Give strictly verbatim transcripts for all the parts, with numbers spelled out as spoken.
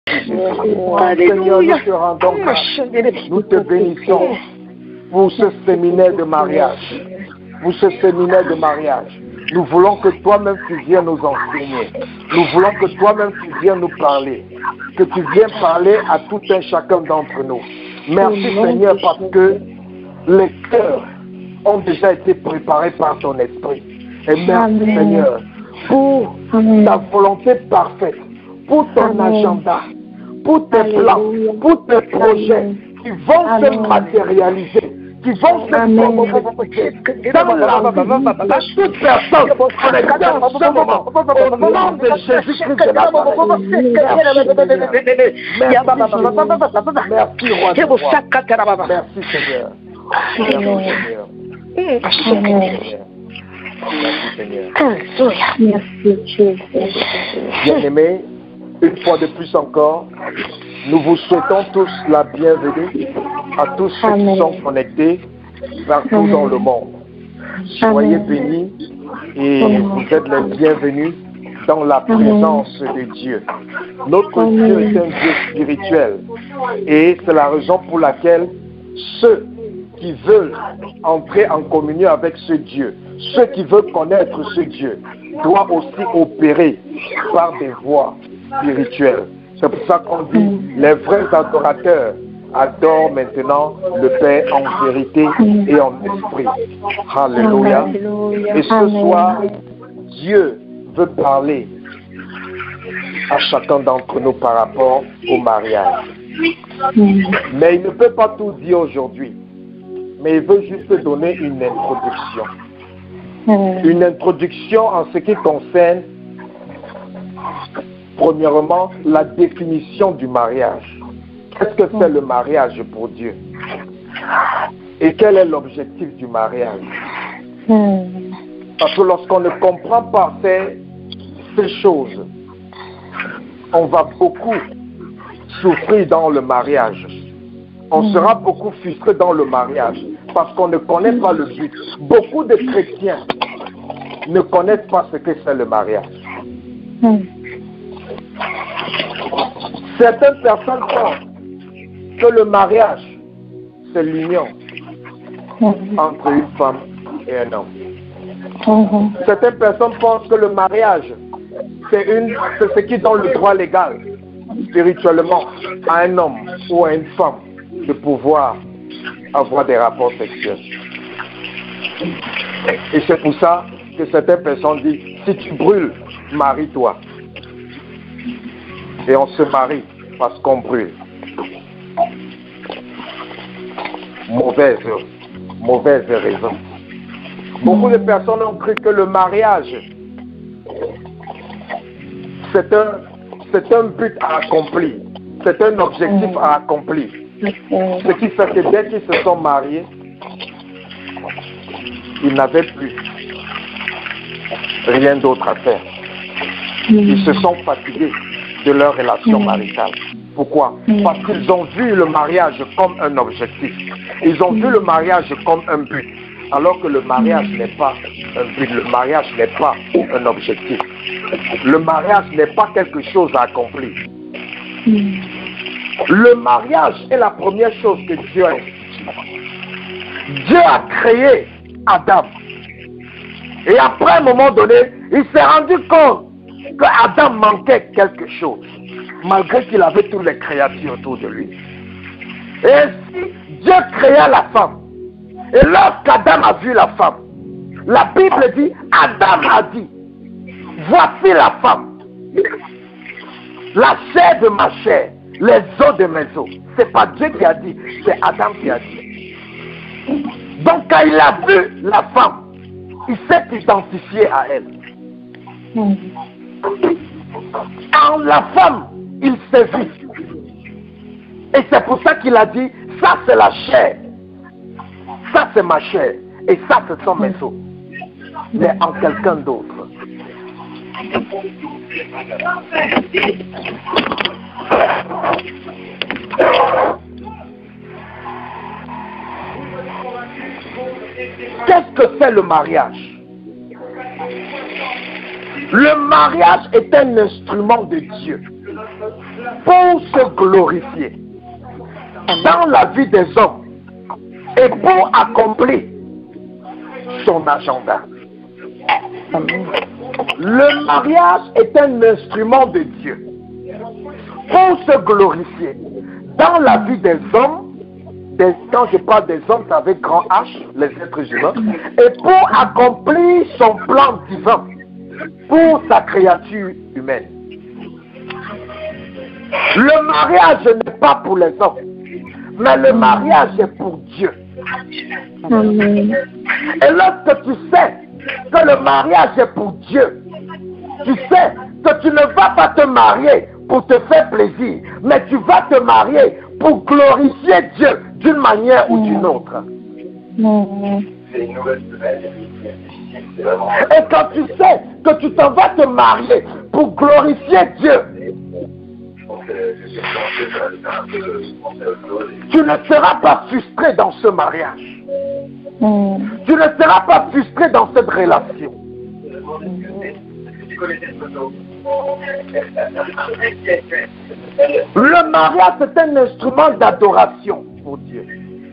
Seigneur, nous te rendons grâce. Nous te bénissons pour ce séminaire de mariage. Pour ce séminaire de mariage. Nous voulons que toi-même tu viennes nous enseigner. Nous voulons que toi-même tu viennes nous parler. Que tu viennes parler à tout un chacun d'entre nous. Merci Seigneur parce que les cœurs ont déjà été préparés par ton esprit. Et merci Amen. Seigneur pour Amen. Ta volonté parfaite, pour ton Amen. Agenda, pour tes Alléluia. Plans, pour tes projets Amen. Qui vont Amen. Se matérialiser, qui vont se concrétiser dans la vie de toute personne connectée en ce moment. Au nom de Jésus-Christ de Nazareth. Merci, roi de roi. Merci Seigneur. Merci Seigneur. Merci Seigneur. Bien-aimés, une fois de plus encore, nous vous souhaitons tous la bienvenue à tous ceux Amen. Qui sont connectés partout Amen. Dans le monde. Soyez Amen. Bénis et Amen. Vous êtes les bienvenus dans la présence Amen. De Dieu. Notre Amen. Dieu est un Dieu spirituel et c'est la raison pour laquelle ceux qui veulent entrer en communion avec ce Dieu, ceux qui veulent connaître ce Dieu, doivent aussi opérer par des voies spirituelles. C'est pour ça qu'on dit les vrais adorateurs adorent maintenant le Père en vérité et en esprit. Alléluia. Et ce soir, Dieu veut parler à chacun d'entre nous par rapport au mariage. Mais il ne peut pas tout dire aujourd'hui. Mais il veut juste donner une introduction. Une introduction en ce qui concerne, premièrement, la définition du mariage. Qu'est-ce que c'est le mariage pour Dieu? Et quel est l'objectif du mariage? Parce que lorsqu'on ne comprend pas ces, ces choses, on va beaucoup souffrir dans le mariage. On sera beaucoup frustré dans le mariage parce qu'on ne connaît pas le but. Beaucoup de chrétiens ne connaissent pas ce que c'est le mariage. Certaines personnes pensent que le mariage, c'est l'union entre une femme et un homme. Certaines personnes pensent que le mariage, c'est une, c'est ce qui donne le droit légal, spirituellement, à un homme ou à une femme de pouvoir avoir des rapports sexuels. Et c'est pour ça que certaines personnes disent, si tu brûles, marie-toi. Et on se marie parce qu'on brûle. Mauvaise, mauvaise raison. Beaucoup de personnes ont cru que le mariage, c'est un, c'est un but à accomplir. C'est un objectif à accomplir. Ce qui fait que dès qu'ils se sont mariés, ils n'avaient plus rien d'autre à faire. Ils se sont fatigués de leur relation maritale. Pourquoi? Parce qu'ils ont vu le mariage comme un objectif. Ils ont vu le mariage comme un but. Alors que le mariage n'est pas un but, le mariage n'est pas un objectif. Le mariage n'est pas quelque chose à accomplir. Le mariage est la première chose que Dieu a instituée. Dieu a créé Adam. Et après un moment donné, il s'est rendu compte que Adam manquait quelque chose, malgré qu'il avait toutes les créatures autour de lui. Et ainsi, Dieu créa la femme. Et lorsqu'Adam a vu la femme, la Bible dit, Adam a dit, voici la femme, la chair de ma chair, les os de mes os. C'est pas Dieu qui a dit, c'est Adam qui a dit. Donc quand il a vu la femme, il s'est identifié à elle. En la femme, il s'est vu. Et c'est pour ça qu'il a dit, ça c'est la chair. Ça c'est ma chair. Et ça ce sont mes os. Mais en quelqu'un d'autre. Qu'est-ce que c'est le mariage? Le mariage est un instrument de Dieu. pour se glorifier dans la vie des hommes et pour accomplir son agenda. Amen. Le mariage est un instrument de Dieu pour se glorifier dans la vie des hommes. Des, quand je parle des hommes, c'est avec grand H, les êtres humains, et pour accomplir son plan divin pour sa créature humaine. Le mariage n'est pas pour les hommes, mais le mariage est pour Dieu. Amen. Et lorsque tu sais que le mariage est pour Dieu, tu sais que tu ne vas pas te marier pour te faire plaisir, mais tu vas te marier pour glorifier Dieu d'une manière ou d'une autre. Amen. Et quand tu sais que tu t'en vas te marier pour glorifier Dieu, tu ne seras pas frustré dans ce mariage. Amen. Tu ne seras pas frustré dans cette relation. Le mariage est un instrument d'adoration pour Dieu.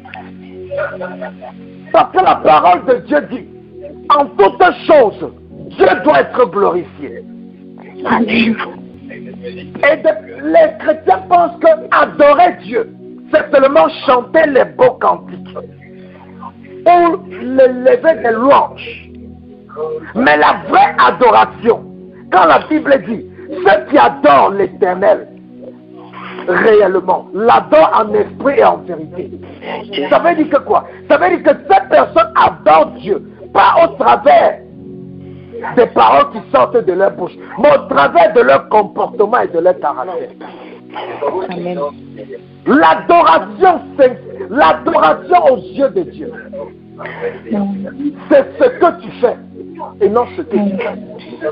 Parce que la parole de Dieu dit, en toutes choses, Dieu doit être glorifié. Amen. Et de- les chrétiens pensent que adorer Dieu, c'est seulement chanter les beaux cantiques ou le lever des louanges. Mais la vraie adoration, quand la Bible dit, ceux qui adorent l'Éternel, réellement, l'adorent en esprit et en vérité. Ça veut dire que quoi? Ça veut dire que ces personnes adorent Dieu, pas au travers des paroles qui sortent de leur bouche, mais au travers de leur comportement et de leur caractère. Amen. L'adoration, c'est l'adoration aux yeux de Dieu. C'est ce que tu fais et non ce que tu fais.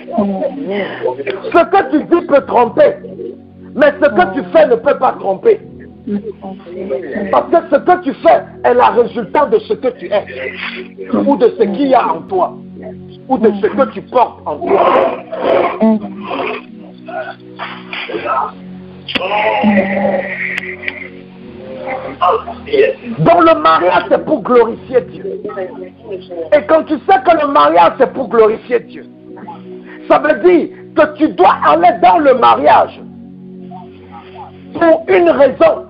Ce que tu dis peut tromper, mais ce que tu fais ne peut pas tromper. Parce que ce que tu fais est le résultat de ce que tu es, ou de ce qu'il y a en toi, ou de ce que tu portes en toi. Donc le mariage c'est pour glorifier Dieu. Et quand tu sais que le mariage c'est pour glorifier Dieu, ça veut dire que tu dois aller dans le mariage pour une raison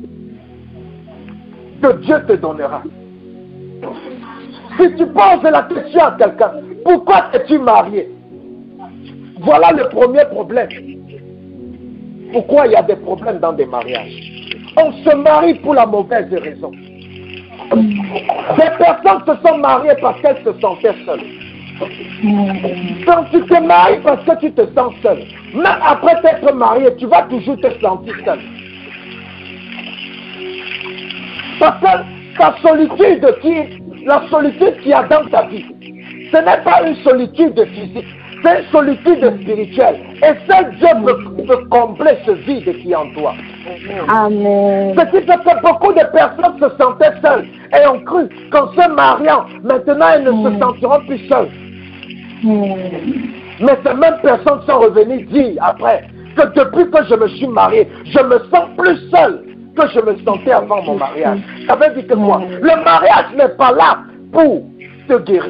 que Dieu te donnera. Si tu poses la question à quelqu'un, pourquoi es-tu marié? Voilà le premier problème. Pourquoi il y a des problèmes dans des mariages? On se marie pour la mauvaise raison. Des personnes se sont mariées parce qu'elles se sentaient seules. Quand tu te maries parce que tu te sens seul, même après t'être marié, tu vas toujours te sentir seul. Parce que ta solitude, qui, la solitude qu'il y a dans ta vie, ce n'est pas une solitude physique, c'est une solitude spirituelle. Et seul Dieu peut, peut combler ce vide qui est en toi. Amen. Ce qui fait que beaucoup de personnes se sentaient seules et ont cru qu'en se mariant, maintenant elles ne mm. se sentiront plus seules. Mm. Mais ces mêmes personnes sont revenues dire après que depuis que je me suis mariée, je me sens plus seule que je me sentais avant mon mariage. Ça veut dire que quoi? Le mariage n'est pas là pour te guérir.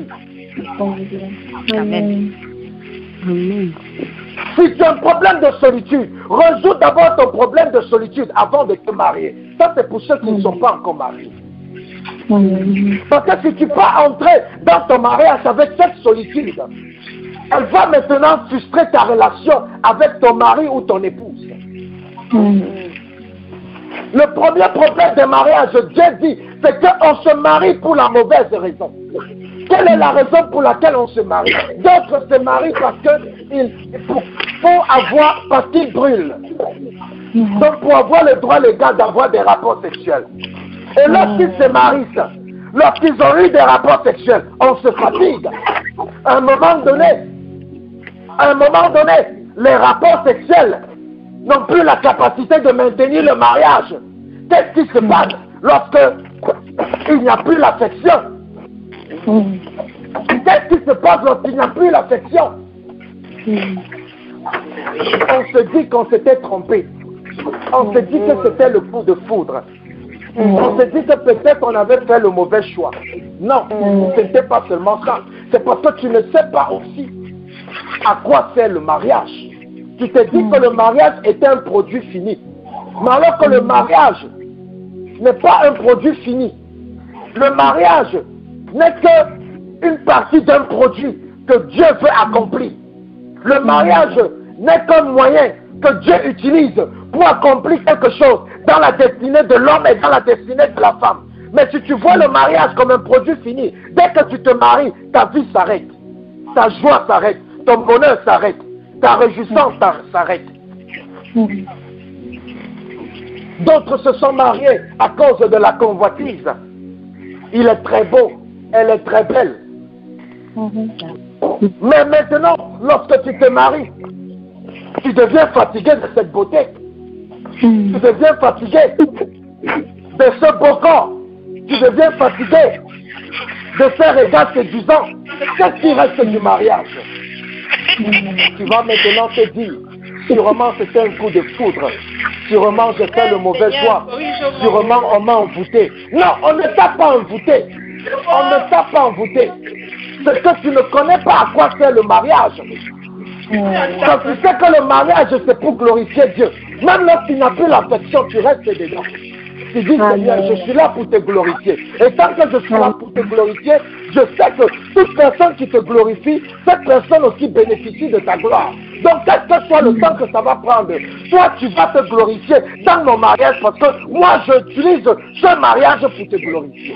Amen. Amen. Si tu as un problème de solitude, résous d'abord ton problème de solitude avant de te marier. Ça, c'est pour ceux qui ne sont pas encore mariés. Amen. Parce que si tu vas entrer dans ton mariage avec cette solitude, elle va maintenant frustrer ta relation avec ton mari ou ton épouse. Amen. Le premier problème des mariages, Dieu dit, c'est qu'on se marie pour la mauvaise raison. Quelle est la raison pour laquelle on se marie? D'autres se marient parce qu'ils pour, pour avoir, parce qu'ils brûlent. Donc pour avoir le droit légal d'avoir des rapports sexuels. Et lorsqu'ils se marient, lorsqu'ils ont eu des rapports sexuels, on se fatigue. À un moment donné, à un moment donné, les rapports sexuels n'ont plus la capacité de maintenir le mariage. Qu'est-ce qui se passe lorsque il n'y a plus l'affection? Qu'est-ce qui se passe lorsqu'il n'y a plus l'affection? On se dit qu'on s'était trompé. On se dit que c'était le coup de foudre. On se dit que peut-être on avait fait le mauvais choix. Non, ce n'était pas seulement ça. C'est parce que tu ne sais pas aussi à quoi sert le mariage. Tu te dis que le mariage était un produit fini. Mais alors que le mariage n'est pas un produit fini. Le mariage n'est qu'une partie d'un produit que Dieu veut accomplir. Le mariage n'est qu'un moyen que Dieu utilise pour accomplir quelque chose dans la destinée de l'homme et dans la destinée de la femme. Mais si tu vois le mariage comme un produit fini, dès que tu te maries, ta vie s'arrête. Ta joie s'arrête. Ton bonheur s'arrête. Ta réjouissance s'arrête. D'autres se sont mariés à cause de la convoitise. Il est très beau, elle est très belle. Mais maintenant, lorsque tu te maries, tu deviens fatigué de cette beauté. Tu deviens fatigué de ce beau corps. Tu deviens fatigué de ces regards séduisants. Qu'est-ce qui reste du mariage? Tu vas maintenant te dire, sûrement c'était un coup de foudre. Sûrement j'ai fait le mauvais choix. Sûrement on m'a envoûté. Non, on ne t'a pas envoûté. On ne t'a pas envoûté. C'est que tu ne connais pas à quoi sert le mariage. Quand tu sais que le mariage c'est pour glorifier Dieu. Même lorsqu'il n'a plus l'affection, tu restes dedans. Tu dis, Seigneur, je suis là pour te glorifier. Et tant que je suis là pour te glorifier, je sais que toute personne qui te glorifie, cette personne aussi bénéficie de ta gloire. Donc, quel que soit le temps que ça va prendre, toi, tu vas te glorifier dans mon mariage parce que moi, j'utilise ce mariage pour te glorifier.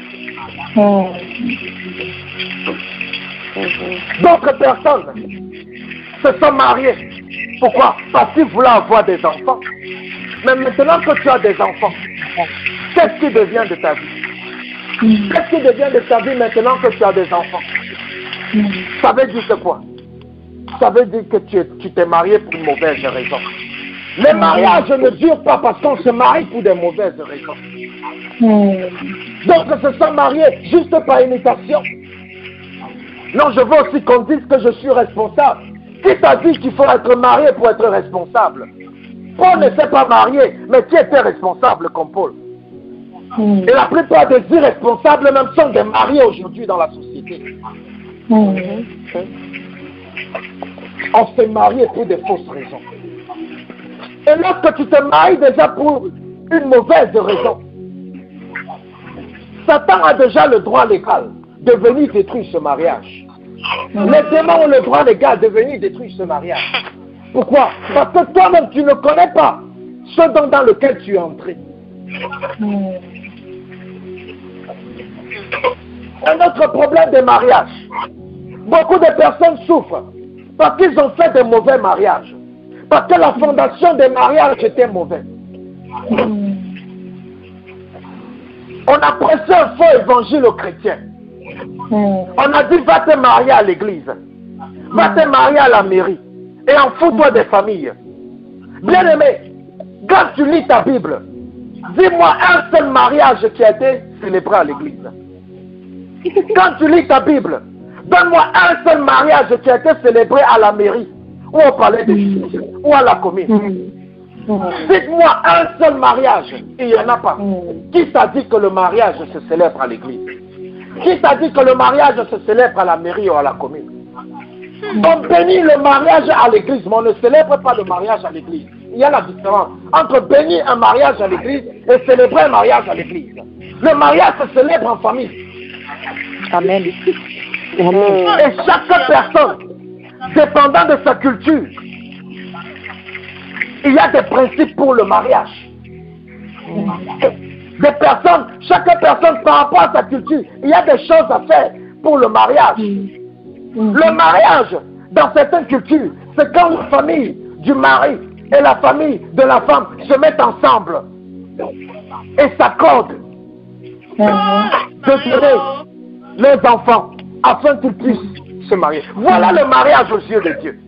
D'autres personnes se sont mariées. Pourquoi? Parce qu'ils voulaient avoir des enfants. Mais maintenant que tu as des enfants, qu'est-ce qui devient de ta vie? Qu'est-ce qui devient de ta vie maintenant que tu as des enfants? Ça veut dire quoi? Ça veut dire que tu t'es marié pour une mauvaise raison. Les mariages ne durent pas parce qu'on se marie pour des mauvaises raisons. D'autres se sont mariés juste par imitation. Non, je veux aussi qu'on dise que je suis responsable. Qui t'a dit qu'il faut être marié pour être responsable? Paul ne s'est pas marié, mais qui était responsable comme Paul? Mm. Et la plupart des irresponsables même sont des mariés aujourd'hui dans la société. Mm. On s'est marié pour des fausses raisons. Et lorsque tu te maries déjà pour une mauvaise raison, Satan a déjà le droit légal de venir détruire ce mariage. Mm. Les démons ont le droit légal de venir détruire ce mariage. Pourquoi? Parce que toi-même, tu ne connais pas ce don dans lequel tu es entré. Mm. Un autre problème des mariages. Beaucoup de personnes souffrent parce qu'ils ont fait de mauvais mariages. Parce que la fondation des mariages était mauvaise. Mm. On a prêché un faux évangile aux chrétiens. Mm. On a dit, va te marier à l'église. Va te marier à la mairie. Et en fous-toi des familles. Bien aimé, quand tu lis ta Bible, dis-moi un seul mariage qui a été célébré à l'église. Quand tu lis ta Bible, donne-moi un seul mariage qui a été célébré à la mairie, où on parlait de justice, ou à la commune. Dites-moi un seul mariage, il n'y en a pas. Qui t'a dit que le mariage se célèbre à l'église? Qui t'a dit que le mariage se célèbre à la mairie ou à la commune? On bénit le mariage à l'église, mais on ne célèbre pas le mariage à l'église. Il y a la différence entre bénir un mariage à l'église et célébrer un mariage à l'église. Le mariage se célèbre en famille. Amen. Et chaque personne, dépendant de sa culture, il y a des principes pour le mariage. Des personnes, chaque personne par rapport à sa culture, il y a des choses à faire pour le mariage. Le mariage, dans certaines cultures, c'est quand la famille du mari et la famille de la femme se mettent ensemble et s'accordent de donner les enfants afin qu'ils puissent se marier. Voilà le mariage aux yeux de Dieu.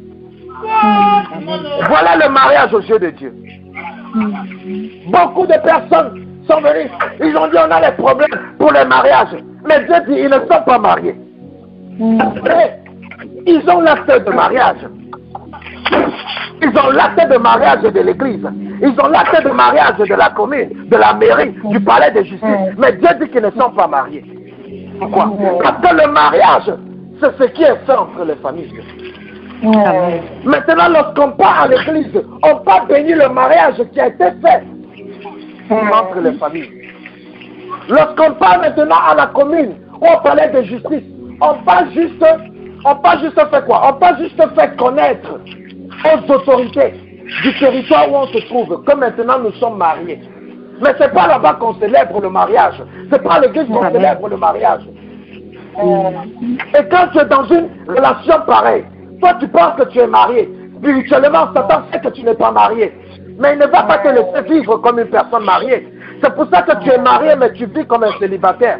Voilà le mariage aux yeux de Dieu. Beaucoup de personnes sont venues, ils ont dit on a des problèmes pour les mariages. Mais Dieu dit ils ne sont pas mariés. Et ils ont l'acte de mariage. Ils ont l'acte de mariage de l'église. Ils ont l'acte de mariage de la commune, de la mairie, du palais de justice. Mais Dieu dit qu'ils ne sont pas mariés. Pourquoi? Parce que le mariage, c'est ce qui est fait entre les familles. Amen. Maintenant, lorsqu'on part à l'église, on part bénir le mariage qui a été fait entre les familles. Lorsqu'on part maintenant à la commune ou au palais de justice, on part juste, on part juste faire quoi? On part juste faire connaître aux autorités du territoire où on se trouve que maintenant nous sommes mariés. Mais ce n'est pas là-bas qu'on célèbre le mariage. Ce n'est pas à l'église qu'on célèbre le mariage. Et quand tu es dans une relation pareille, toi tu penses que tu es marié. Spirituellement, Satan sait que tu n'es pas marié. Mais il ne va pas te laisser vivre comme une personne mariée. C'est pour ça que tu es marié, mais tu vis comme un célibataire.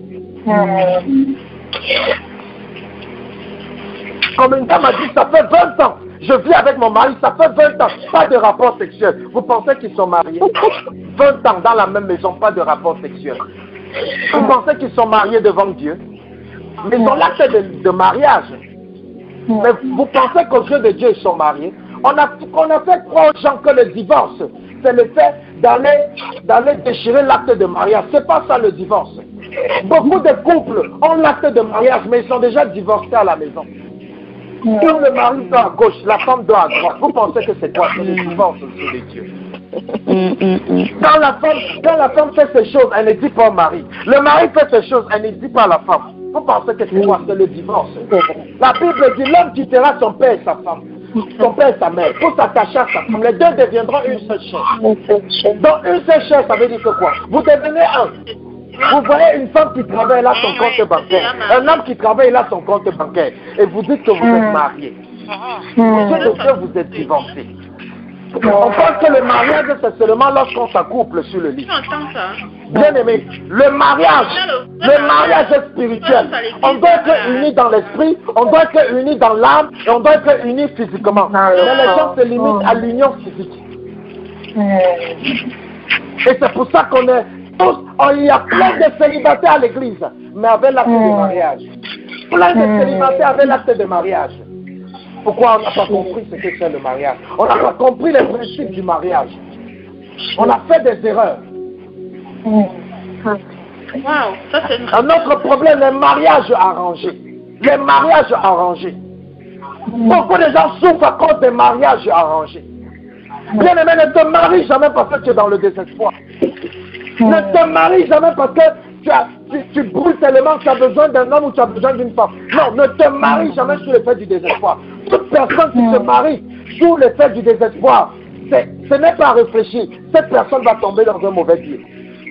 Comme une dame a dit, ça fait vingt ans. Je vis avec mon mari, ça fait vingt ans. Pas de rapport sexuel. Vous pensez qu'ils sont mariés? vingt ans dans la même maison, pas de rapport sexuel. Vous pensez qu'ils sont mariés devant Dieu? Mais ils ont l'acte de, de mariage. Mais vous pensez qu'aux yeux de Dieu, ils sont mariés? On a, on a fait croire aux gens que le divorce, c'est le fait d'aller déchirer l'acte de mariage. C'est pas ça le divorce. Beaucoup de couples ont l'acte de mariage, mais ils sont déjà divorcés à la maison. Quand le mari doit à gauche, la femme doit à droite. Vous pensez que c'est quoi? C'est le divorce au yeux de Dieu. Quand la, femme, quand la femme fait ces choses, elle ne dit pas au mari. Le mari fait ces choses, elle ne dit pas à la femme. Vous pensez que c'est quoi? C'est le divorce. La Bible dit l'homme quittera son père et sa femme, son père et sa mère, pour s'attacher à sa femme. Les deux deviendront une seule chair. Donc une seule chair, ça veut dire que quoi? Vous devenez un. Vous voyez une femme qui travaille là son compte bancaire, un homme qui travaille là son compte bancaire, et vous dites que vous êtes marié. Vous dites que vous êtes divorcé. On pense que le mariage, c'est seulement lorsqu'on s'accouple sur le lit. Bien aimé, le mariage, le mariage est spirituel. On doit être unis dans l'esprit, on doit être unis dans l'âme, et on doit être unis physiquement. Mais les gens se limitent à l'union physique. Et c'est pour ça qu'on est tous, il y a plein de célibataires à l'église, mais avec l'acte de mariage. Plein de célibataires avec l'acte de mariage. Pourquoi on n'a pas compris ce que c'est le mariage? On n'a pas compris les principes du mariage. On a fait des erreurs. Wow, ça c'est une... Un autre problème, les mariages arrangés. Les mariages arrangés. Beaucoup de gens souffrent à cause des mariages arrangés. Bien aimé, ne te marie jamais parce que tu es dans le désespoir. Ne te marie jamais parce que tu, as, tu, tu brûles tellement que tu as besoin d'un homme ou tu as besoin d'une femme. Non, ne te marie jamais sous l'effet du désespoir. Toute personne qui se marie sous l'effet du désespoir, ce n'est pas réfléchir. Cette personne va tomber dans un mauvais pied.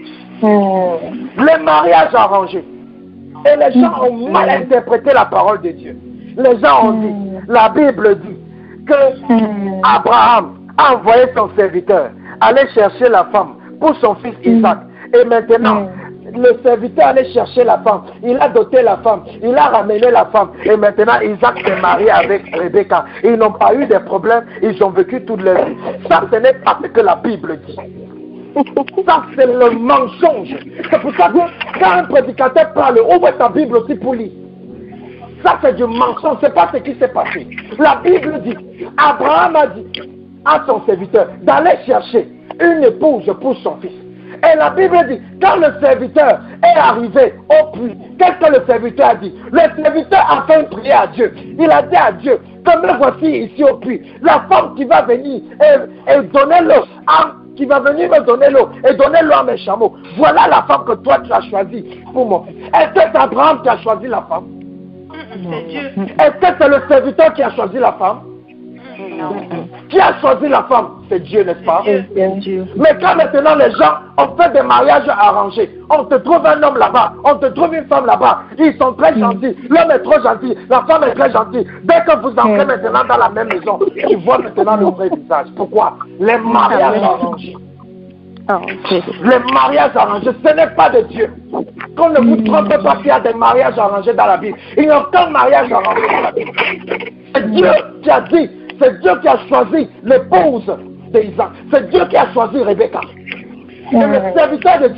Les mariages arrangés. Et les gens ont mal interprété la parole de Dieu. Les gens ont dit, la Bible dit que Abraham a envoyé son serviteur aller chercher la femme pour son fils Isaac. Et maintenant, le serviteur allait chercher la femme. Il a doté la femme. Il a ramené la femme. Et maintenant, Isaac s'est marié avec Rebecca. Ils n'ont pas eu de problème. Ils ont vécu toute leur vie. Ça, ce n'est pas ce que la Bible dit. Ça, c'est le mensonge. C'est pour ça que quand un prédicateur parle, ouvre ta Bible aussi pour lire. Ça, c'est du mensonge. Ce n'est pas ce qui s'est passé. La Bible dit, Abraham a dit à son serviteur d'aller chercher une épouse pour son fils. Et la Bible dit, quand le serviteur est arrivé au puits, qu'est-ce que le serviteur a dit? Le serviteur a fait une prière à Dieu. Il a dit à Dieu, que me voici ici au puits. La femme qui va venir et, et donner l'eau, qui va venir me donner l'eau et donner l'eau à mes chameaux. Voilà la femme que toi tu as choisie pour mon fils. Est-ce que c'est Abraham qui a choisi la femme? C'est Dieu. Est-ce que c'est le serviteur qui a choisi la femme? Non. Qui a choisi la femme? C'est Dieu, n'est-ce pas? Dieu. Mais quand maintenant les gens ont fait des mariages arrangés, on te trouve un homme là-bas, on te trouve une femme là-bas, ils sont très gentils, l'homme est trop gentil, la femme est très gentille. Dès que vous entrez maintenant dans la même maison, tu vois maintenant le vrai visage. Pourquoi? Les mariages arrangés. Les mariages arrangés, ce n'est pas de Dieu. Qu'on ne vous trompe pas qu'il y a des mariages arrangés dans la Bible. Il n'y a aucun mariage arrangé dans la Bible. C'est Dieu qui a dit, c'est Dieu qui a choisi l'épouse d'Isaac. C'est Dieu qui a choisi Rebecca. Et le serviteur de Dieu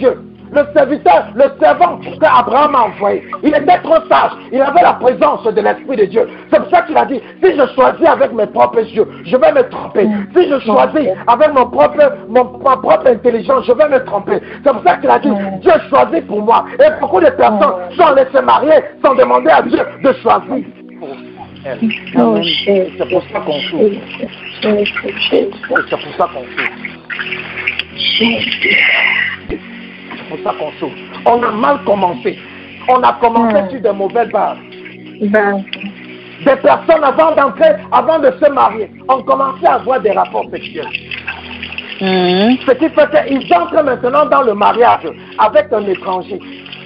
le serviteur, le servant qu'Abraham a envoyé. Il était trop sage. Il avait la présence de l'Esprit de Dieu. C'est pour ça qu'il a dit, si je choisis avec mes propres yeux, je vais me tromper. Si je choisis avec mon propre, mon, ma propre intelligence, je vais me tromper. C'est pour ça qu'il a dit, Dieu choisit pour moi. Et beaucoup de personnes sont allées se marier sans demander à Dieu de choisir pour elles. Oh, C'est pour ça qu'on souffre. C'est pour ça qu'on souffre. C'est pour ça qu'on souffre. On a mal commencé. On a commencé sur de mauvaises bases. Des personnes avant d'entrer, avant de se marier, ont commencé à avoir des rapports sexuels. Mmh. Ce qui fait qu'ils entrent maintenant dans le mariage avec un étranger.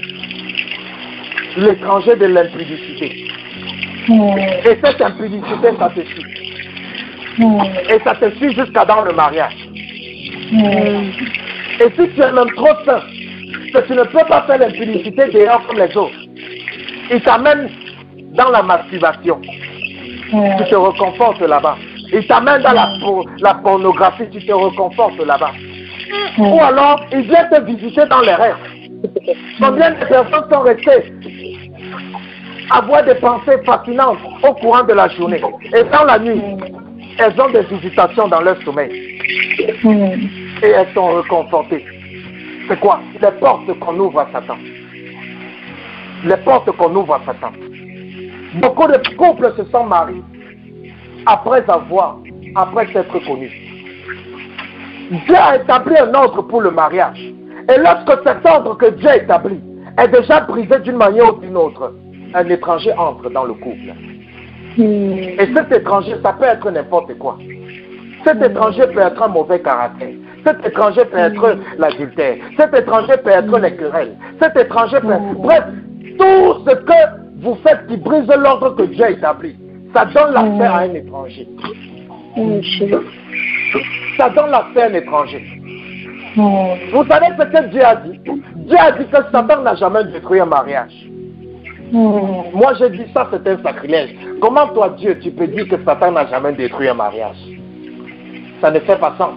L'étranger de l'impudicité. Mmh. Et cette impudicité, ça te suit. Mmh. Et ça te suit jusqu'à dans le mariage. Mmh. Et si tu es même trop sain, que tu ne peux pas faire l'impudicité dehors comme les autres, il t'amène dans la masturbation. Mmh. Tu te reconfortes là-bas. Il t'amène dans la, pour, la pornographie, tu te reconfortes là-bas. Mmh. Ou alors, il vient te visiter dans les rêves. Combien de personnes sont restées à avoir des pensées fascinantes au courant de la journée. Et dans la nuit, elles ont des visitations dans leur sommeil. Et elles sont reconfortées. C'est quoi? Les portes qu'on ouvre à Satan. Les portes qu'on ouvre à Satan. Beaucoup de couples se sont mariés après avoir, après s'être connus. Dieu a établi un ordre pour le mariage. Et lorsque cet ordre que Dieu a établi est déjà brisé d'une manière ou d'une autre, un étranger entre dans le couple. Mm. Et cet étranger, ça peut être n'importe quoi. Cet mm. étranger peut être un mauvais caractère. Cet étranger peut être mm. l'adultère. Cet étranger peut être mm. les querelles. Cet étranger peut être... Bref, tout ce que vous faites qui brise l'ordre que Dieu a établi, ça donne l'affaire à un étranger. Mm. Ça donne l'affaire à un étranger. Mm. Vous savez ce que Dieu a dit? Dieu a dit que Satan n'a jamais détruit un mariage. Mm. Moi j'ai dit ça, c'est un sacrilège. Comment toi Dieu tu peux dire que Satan n'a jamais détruit un mariage? Ça ne fait pas sens.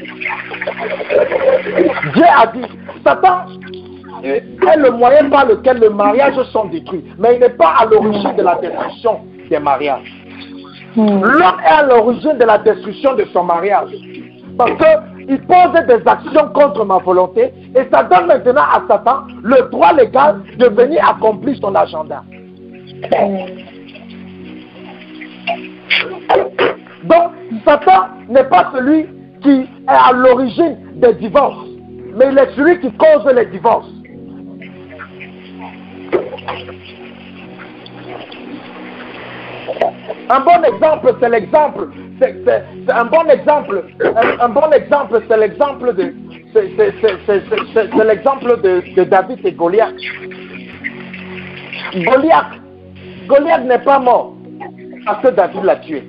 Dieu a dit, Satan est le moyen par lequel les mariages sont détruits, mais il n'est pas à l'origine de la destruction des mariages. Mm. L'homme est à l'origine de la destruction de son mariage. Parce qu'il pose des actions contre ma volonté et ça donne maintenant à Satan le droit légal de venir accomplir son agenda. Donc, Satan n'est pas celui qui est à l'origine des divorces, mais il est celui qui cause les divorces. Un bon exemple, c'est l'exemple. C'est un bon exemple. Un, un bon exemple, c'est l'exemple de. C'est l'exemple de, de David et Goliath. Goliath, Goliath n'est pas mort parce que David l'a tué.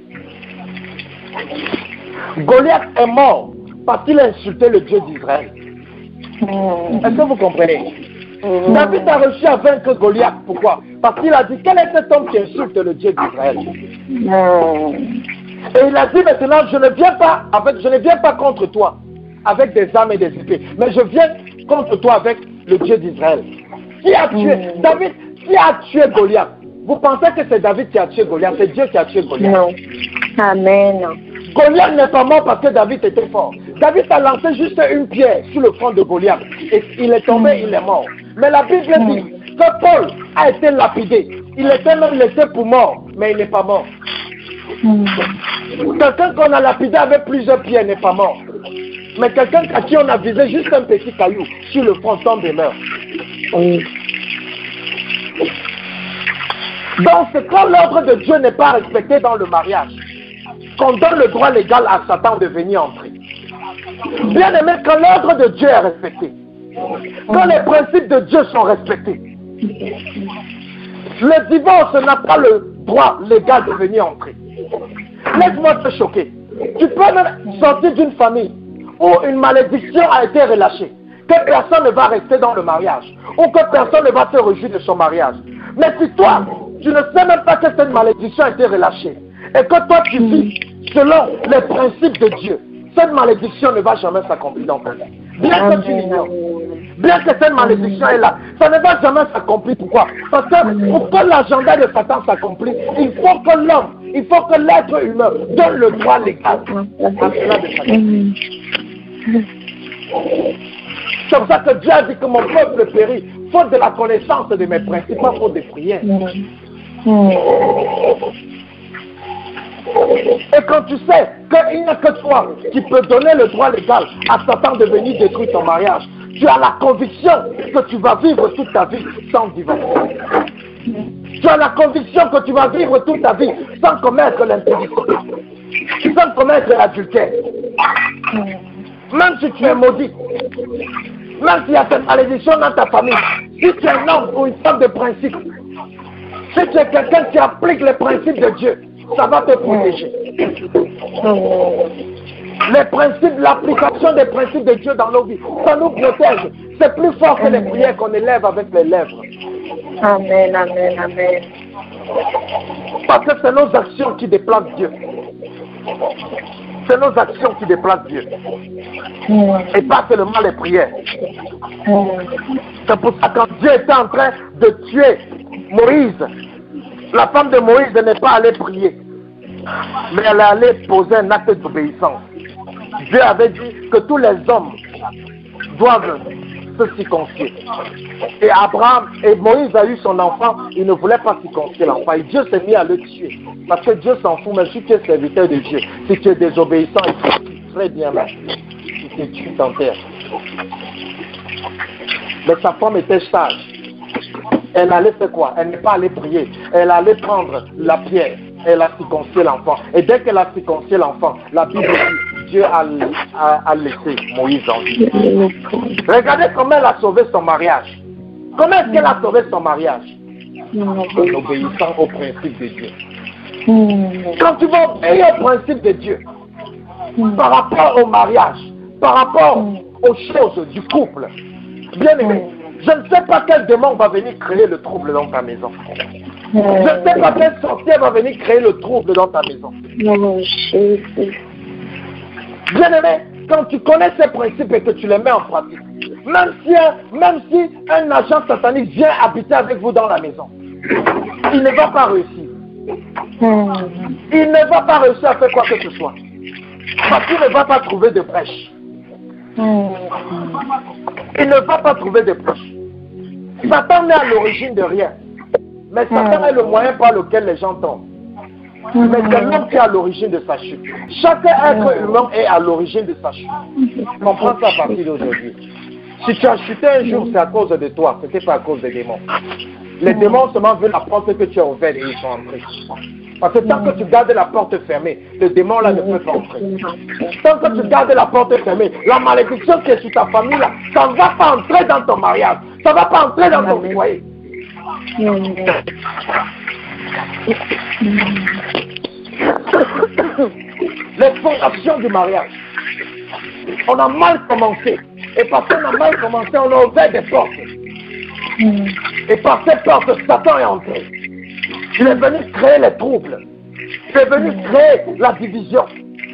Goliath est mort parce qu'il a insulté le Dieu d'Israël. Est-ce que vous comprenez? Mmh. David a réussi à vaincre Goliath. Pourquoi? Parce qu'il a dit, quel est cet homme qui insulte le Dieu d'Israël? Mmh. Et il a dit maintenant, je ne viens pas avec, je ne viens pas contre toi avec des armes et des épées, mais je viens contre toi avec le Dieu d'Israël. Qui a tué mmh. David? Qui a tué Goliath? Vous pensez que c'est David qui a tué Goliath? C'est Dieu qui a tué Goliath? Non. Amen. Goliath n'est pas mort parce que David était fort. David a lancé juste une pierre sur le front de Goliath. Et il est tombé, mmh. il est mort. Mais la Bible mmh. dit que Paul a été lapidé. Il était même laissé pour mort, mais il n'est pas mort. Mmh. Quelqu'un qu'on a lapidé avec plusieurs pierres n'est pas mort. Mais quelqu'un à qui on a visé juste un petit caillou sur le front tombe et meurt. Mmh. Donc c'est quand l'ordre de Dieu n'est pas respecté dans le mariage qu'on donne le droit légal à Satan de venir entrer. Bien aimé, quand l'ordre de Dieu est respecté, quand les principes de Dieu sont respectés, le divorce n'a pas le droit légal de venir entrer. Laisse-moi te choquer. Tu peux même sortir d'une famille où une malédiction a été relâchée, que personne ne va rester dans le mariage, ou que personne ne va se réjouir de son mariage. Mais si toi, tu ne sais même pas que cette malédiction a été relâchée, et que toi tu vis selon les principes de Dieu, cette malédiction ne va jamais s'accomplir dans ta vie. Bien que tu l'ignores. Bien que cette malédiction est là, ça ne va jamais s'accomplir. Pourquoi? Parce que pour que l'agenda de Satan s'accomplisse, il faut que l'homme, il faut que l'être humain donne le droit légal à cela de s'accomplir. C'est pour ça que Dieu a dit que mon peuple périt, faute de la connaissance de mes principes, pas faute des prières. Et quand tu sais qu'il n'y a que toi qui peux donner le droit légal à Satan de venir détruire ton mariage, tu as la conviction que tu vas vivre toute ta vie sans divorcer. Tu as la conviction que tu vas vivre toute ta vie sans commettre l'impudicité, sans commettre l'adultère. Même si tu es maudit, même s'il y a cette malédiction dans ta famille, si tu es un homme ou une femme de principe, si tu es quelqu'un qui applique les principes de Dieu, ça va te protéger. Les principes, l'application des principes de Dieu dans nos vies, ça nous protège. C'est plus fort que les prières qu'on élève avec les lèvres. Amen, amen, amen. Parce que c'est nos actions qui déplacent Dieu. C'est nos actions qui déplacent Dieu. Et pas seulement les prières. C'est pour ça que quand Dieu était en train de tuer Moïse, la femme de Moïse n'est pas allée prier, mais elle est allée poser un acte d'obéissance. Dieu avait dit que tous les hommes doivent se circoncire. Et Abraham et Moïse a eu son enfant, il ne voulait pas circoncire l'enfant. Et Dieu s'est mis à le tuer. Parce que Dieu s'en fout, mais si tu es serviteur de Dieu, si tu es désobéissant, il faut très bien là. Si tu tues en terre. Mais sa femme était sage. Elle allait faire quoi? Elle n'est pas allée prier. Elle allait prendre la pierre. Elle a circoncé l'enfant. Et dès qu'elle a circoncé l'enfant, la Bible dit, Dieu a, a, a laissé Moïse en vie. Regardez comment elle a sauvé son mariage. Comment est-ce qu'elle a sauvé son mariage? En obéissant au principe de Dieu. Quand tu vas obéir au principe de Dieu, par rapport au mariage, par rapport aux choses du couple, bien aimé, je ne sais pas quel démon va venir créer le trouble dans ta maison. Je ne sais pas quel sorcier va venir créer le trouble dans ta maison. Bien aimé, quand tu connais ces principes et que tu les mets en pratique, même si un, même si un agent satanique vient habiter avec vous dans la maison, il ne va pas réussir. Il ne va pas réussir à faire quoi que ce soit. Parce qu'il ne va pas trouver de brèche. Il ne va pas trouver de brèche. Satan n'est à l'origine de rien. Mais Satan est le moyen par lequel les gens tombent. Mais c'est l'homme qui est à l'origine de sa chute. Chaque être humain est à l'origine de sa chute. Comprends ça à partir d'aujourd'hui. Si tu as chuté un jour, c'est à cause de toi. Ce n'était pas à cause des démons. Les démons seulement veulent la porte que tu as ouverte et ils sont entrés. Parce que tant que tu gardes la porte fermée, le démon là ne peut pas entrer. Tant que tu gardes la porte fermée, la malédiction qui est sur ta famille là, ça ne va pas entrer dans ton mariage. Ça ne va pas entrer dans ton foyer. Les fondations du mariage. On a mal commencé. Et parce qu'on a mal commencé, on a ouvert des portes. Et par ces portes, Satan est entré. Il est venu créer les troubles. Il est venu créer la division.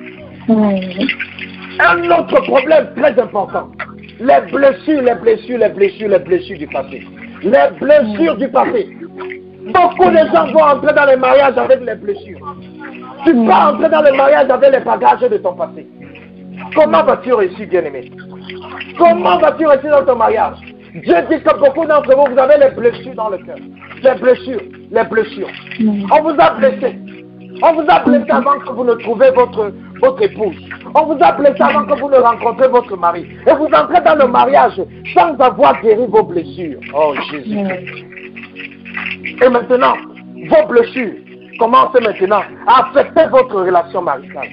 Un autre problème très important. Les blessures, les blessures, les blessures, les blessures du passé. Les blessures du passé. Beaucoup de gens vont entrer dans les mariages avec les blessures. Tu peux entrer dans le mariage avec les bagages de ton passé. Comment vas-tu réussir, bien-aimé? Comment vas-tu réussir dans ton mariage? Dieu dit que beaucoup d'entre vous, vous avez les blessures dans le cœur. Les blessures, les blessures. On vous a blessé. On vous a blessé avant que vous ne trouviez votre, votre épouse. On vous a blessé avant que vous ne rencontrez votre mari. Et vous entrez dans le mariage sans avoir guéri vos blessures. Oh Jésus. Et maintenant, vos blessures commencent maintenant à affecter votre relation maritale.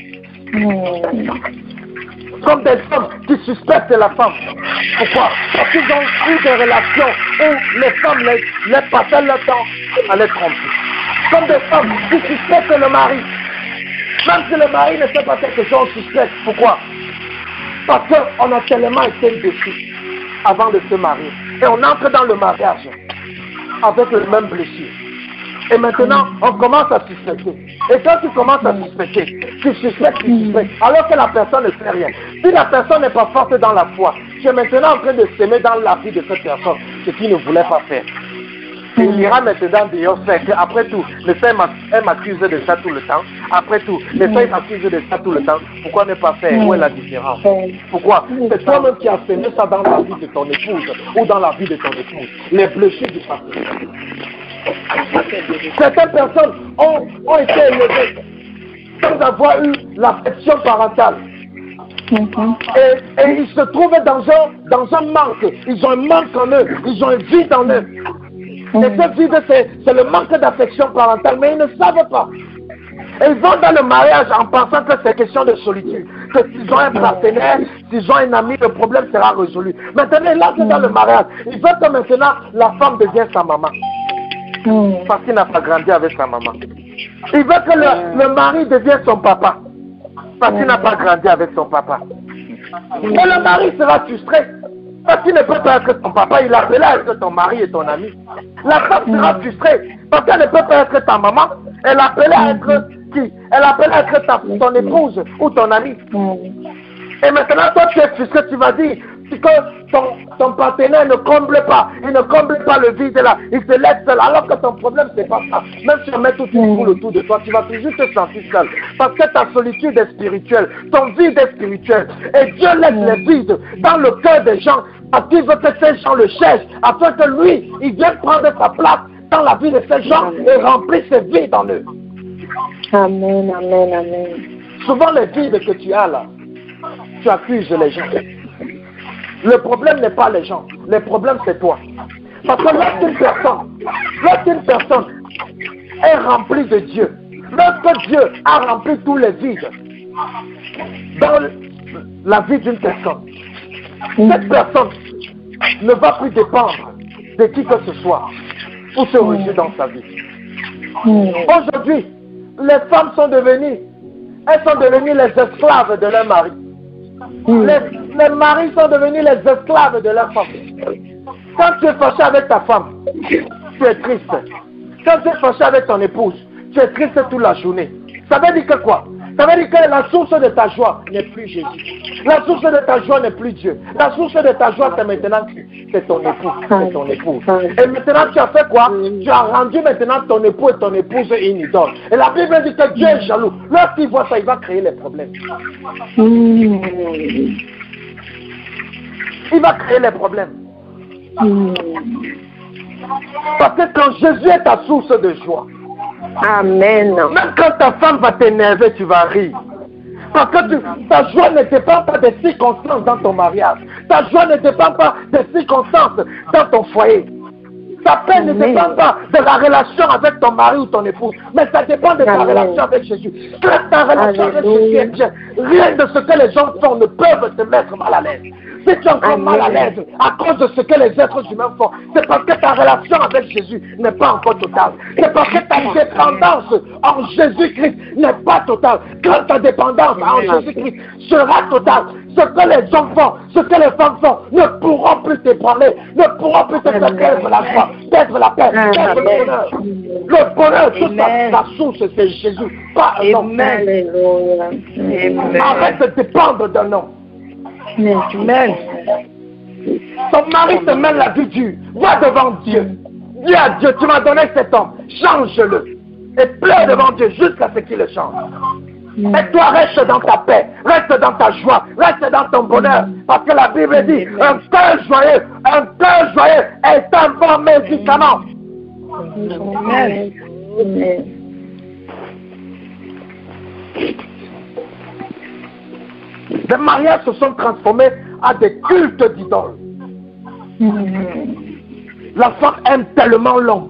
Comme des hommes qui suspectent la femme. Pourquoi? Parce qu'ils ont eu des relations où les femmes les, les passaient leur temps à les tromper. Comme des femmes qui suspectent le mari. Même si le mari ne fait pas quelque chose, on suspecte. Pourquoi? Parce qu'on a tellement été déçus avant de se marier. Et on entre dans le mariage avec le même blessure. Et maintenant, on commence à suspecter. Et quand tu commences à suspecter, tu suspectes, tu suspectes, alors que la personne ne fait rien. Si la personne n'est pas forte dans la foi, tu es maintenant en train de s'aimer dans la vie de cette personne ce qu'il ne voulait pas faire. Et il ira maintenant dehors faire qu'après tout, le Seigneur m'accuse de ça tout le temps. Après tout, le Seigneur m'accuse de ça tout le temps. Pourquoi ne pas faire? Où est la différence? Pourquoi? C'est toi-même qui as semé ça dans la vie de ton épouse ou dans la vie de ton épouse. Les blessures du passé. Certaines personnes ont, ont été élevées sans avoir eu l'affection parentale. Et, et ils se trouvent dans un, dans un manque. Ils ont un manque en eux. Ils ont un vide en eux. Et ce vide, c'est le manque d'affection parentale. Mais ils ne savent pas. Et ils vont dans le mariage en pensant que c'est question de solitude. Que s'ils ont un partenaire, s'ils ont un ami, le problème sera résolu. Maintenant, là, c'est dans le mariage. Ils veulent que maintenant, la femme devienne sa maman. Parce qu'il n'a pas grandi avec sa maman. Il veut que le, le mari devienne son papa. Parce qu'il n'a pas grandi avec son papa. Et le mari sera frustré. Parce qu'il ne peut pas être ton papa, il appelle à être ton mari et ton ami. La femme sera frustrée. Parce qu'elle ne peut pas être ta maman. Elle appelle à être qui? Elle appelle à être ta, ton épouse ou ton ami. Et maintenant, toi, tu es frustré, tu vas dire que ton, ton partenaire ne comble pas. Il ne comble pas le vide là. Il se laisse seul. Alors que ton problème, c'est pas ça. Même si on met tout une boule autour de toi, tu vas toujours te sentir seul. Parce que ta solitude est spirituelle. Ton vide est spirituel. Et Dieu laisse les vides dans le cœur des gens. Parce qu'il veut que ces gens le cherchent. Afin que lui, il vienne prendre sa place dans la vie de ces gens et remplir ces vides en eux. Amen, amen, amen. Souvent, les vides que tu as là, tu accuses les gens. Le problème n'est pas les gens. Le problème, c'est toi. Parce que lorsqu'une personne, lorsqu'une personne est remplie de Dieu, lorsque Dieu a rempli tous les vides dans la vie d'une personne, cette personne ne va plus dépendre de qui que ce soit pour se réjouir dans sa vie. Aujourd'hui, les femmes sont devenues, elles sont devenues les esclaves de leur mari. Les, les maris sont devenus les esclaves de leur femme. Quand tu es fâché avec ta femme, tu es triste. Quand tu es fâché avec ton épouse, tu es triste toute la journée. Ça veut dire que quoi? Ça veut dire que la source de ta joie n'est plus Jésus. La source de ta joie n'est plus Dieu. La source de ta joie, c'est maintenant c'est ton époux. C'est ton épouse. Et maintenant, tu as fait quoi? Tu as rendu maintenant ton époux et ton épouse une idole. Et la Bible dit que Dieu est jaloux. Lorsqu'il voit ça, il va créer les problèmes. Il va créer les problèmes. Parce que quand Jésus est ta source de joie, amen. Même quand ta femme va t'énerver, tu vas rire. Parce que tu, ta joie ne dépend pas des circonstances dans ton mariage. Ta joie ne dépend pas des circonstances dans ton foyer. Ta paix ne dépend pas de la relation avec ton mari ou ton épouse, mais ça dépend de ta Amen. relation avec Jésus. Quand ta relation Amen. avec Jésus est bien, rien de ce que les gens font ne peuvent te mettre mal à l'aise. Si tu es encore mal à l'aise à cause de ce que les êtres humains font, c'est parce que ta relation avec Jésus n'est pas encore totale. C'est parce que ta dépendance en Jésus-Christ n'est pas totale. Quand ta dépendance en Jésus-Christ sera totale, ce que les hommes font, ce que les femmes font, ne pourront plus t'ébranler, ne pourront plus te faire perdre la joie, perdre la paix, perdre le bonheur. Le bonheur, tout ça, la source, c'est Jésus, pas un homme. Arrête de dépendre d'un homme. Amen. Ton mari te mène la vie dure. Va devant Dieu. Dis à Dieu, tu m'as donné cet homme. Change-le. Et pleure devant Dieu jusqu'à ce qu'il le change. Et toi, reste dans ta paix. Reste dans ta joie. Reste dans ton bonheur. Parce que la Bible dit, un cœur joyeux, un cœur joyeux est un bon médicament. Amen. Amen. Les mariages se sont transformés à des cultes d'idoles. Mm-hmm. La femme aime tellement l'homme.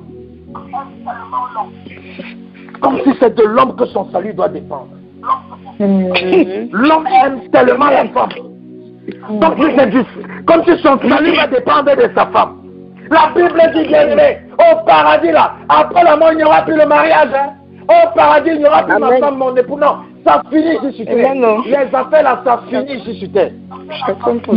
Comme si c'est de l'homme que son salut doit dépendre. Mm-hmm. L'homme aime tellement la femme. Mm-hmm. Comme si c'est juste, comme si son salut va dépendre de sa femme. La Bible dit, bien aimé, au paradis là, après la mort, il n'y aura plus le mariage. Hein? Au paradis, il n'y aura plus Amen. ma femme, mon époux. Non. Ça finit ici sur terre. Les affaires là, ça finit ici sur terre.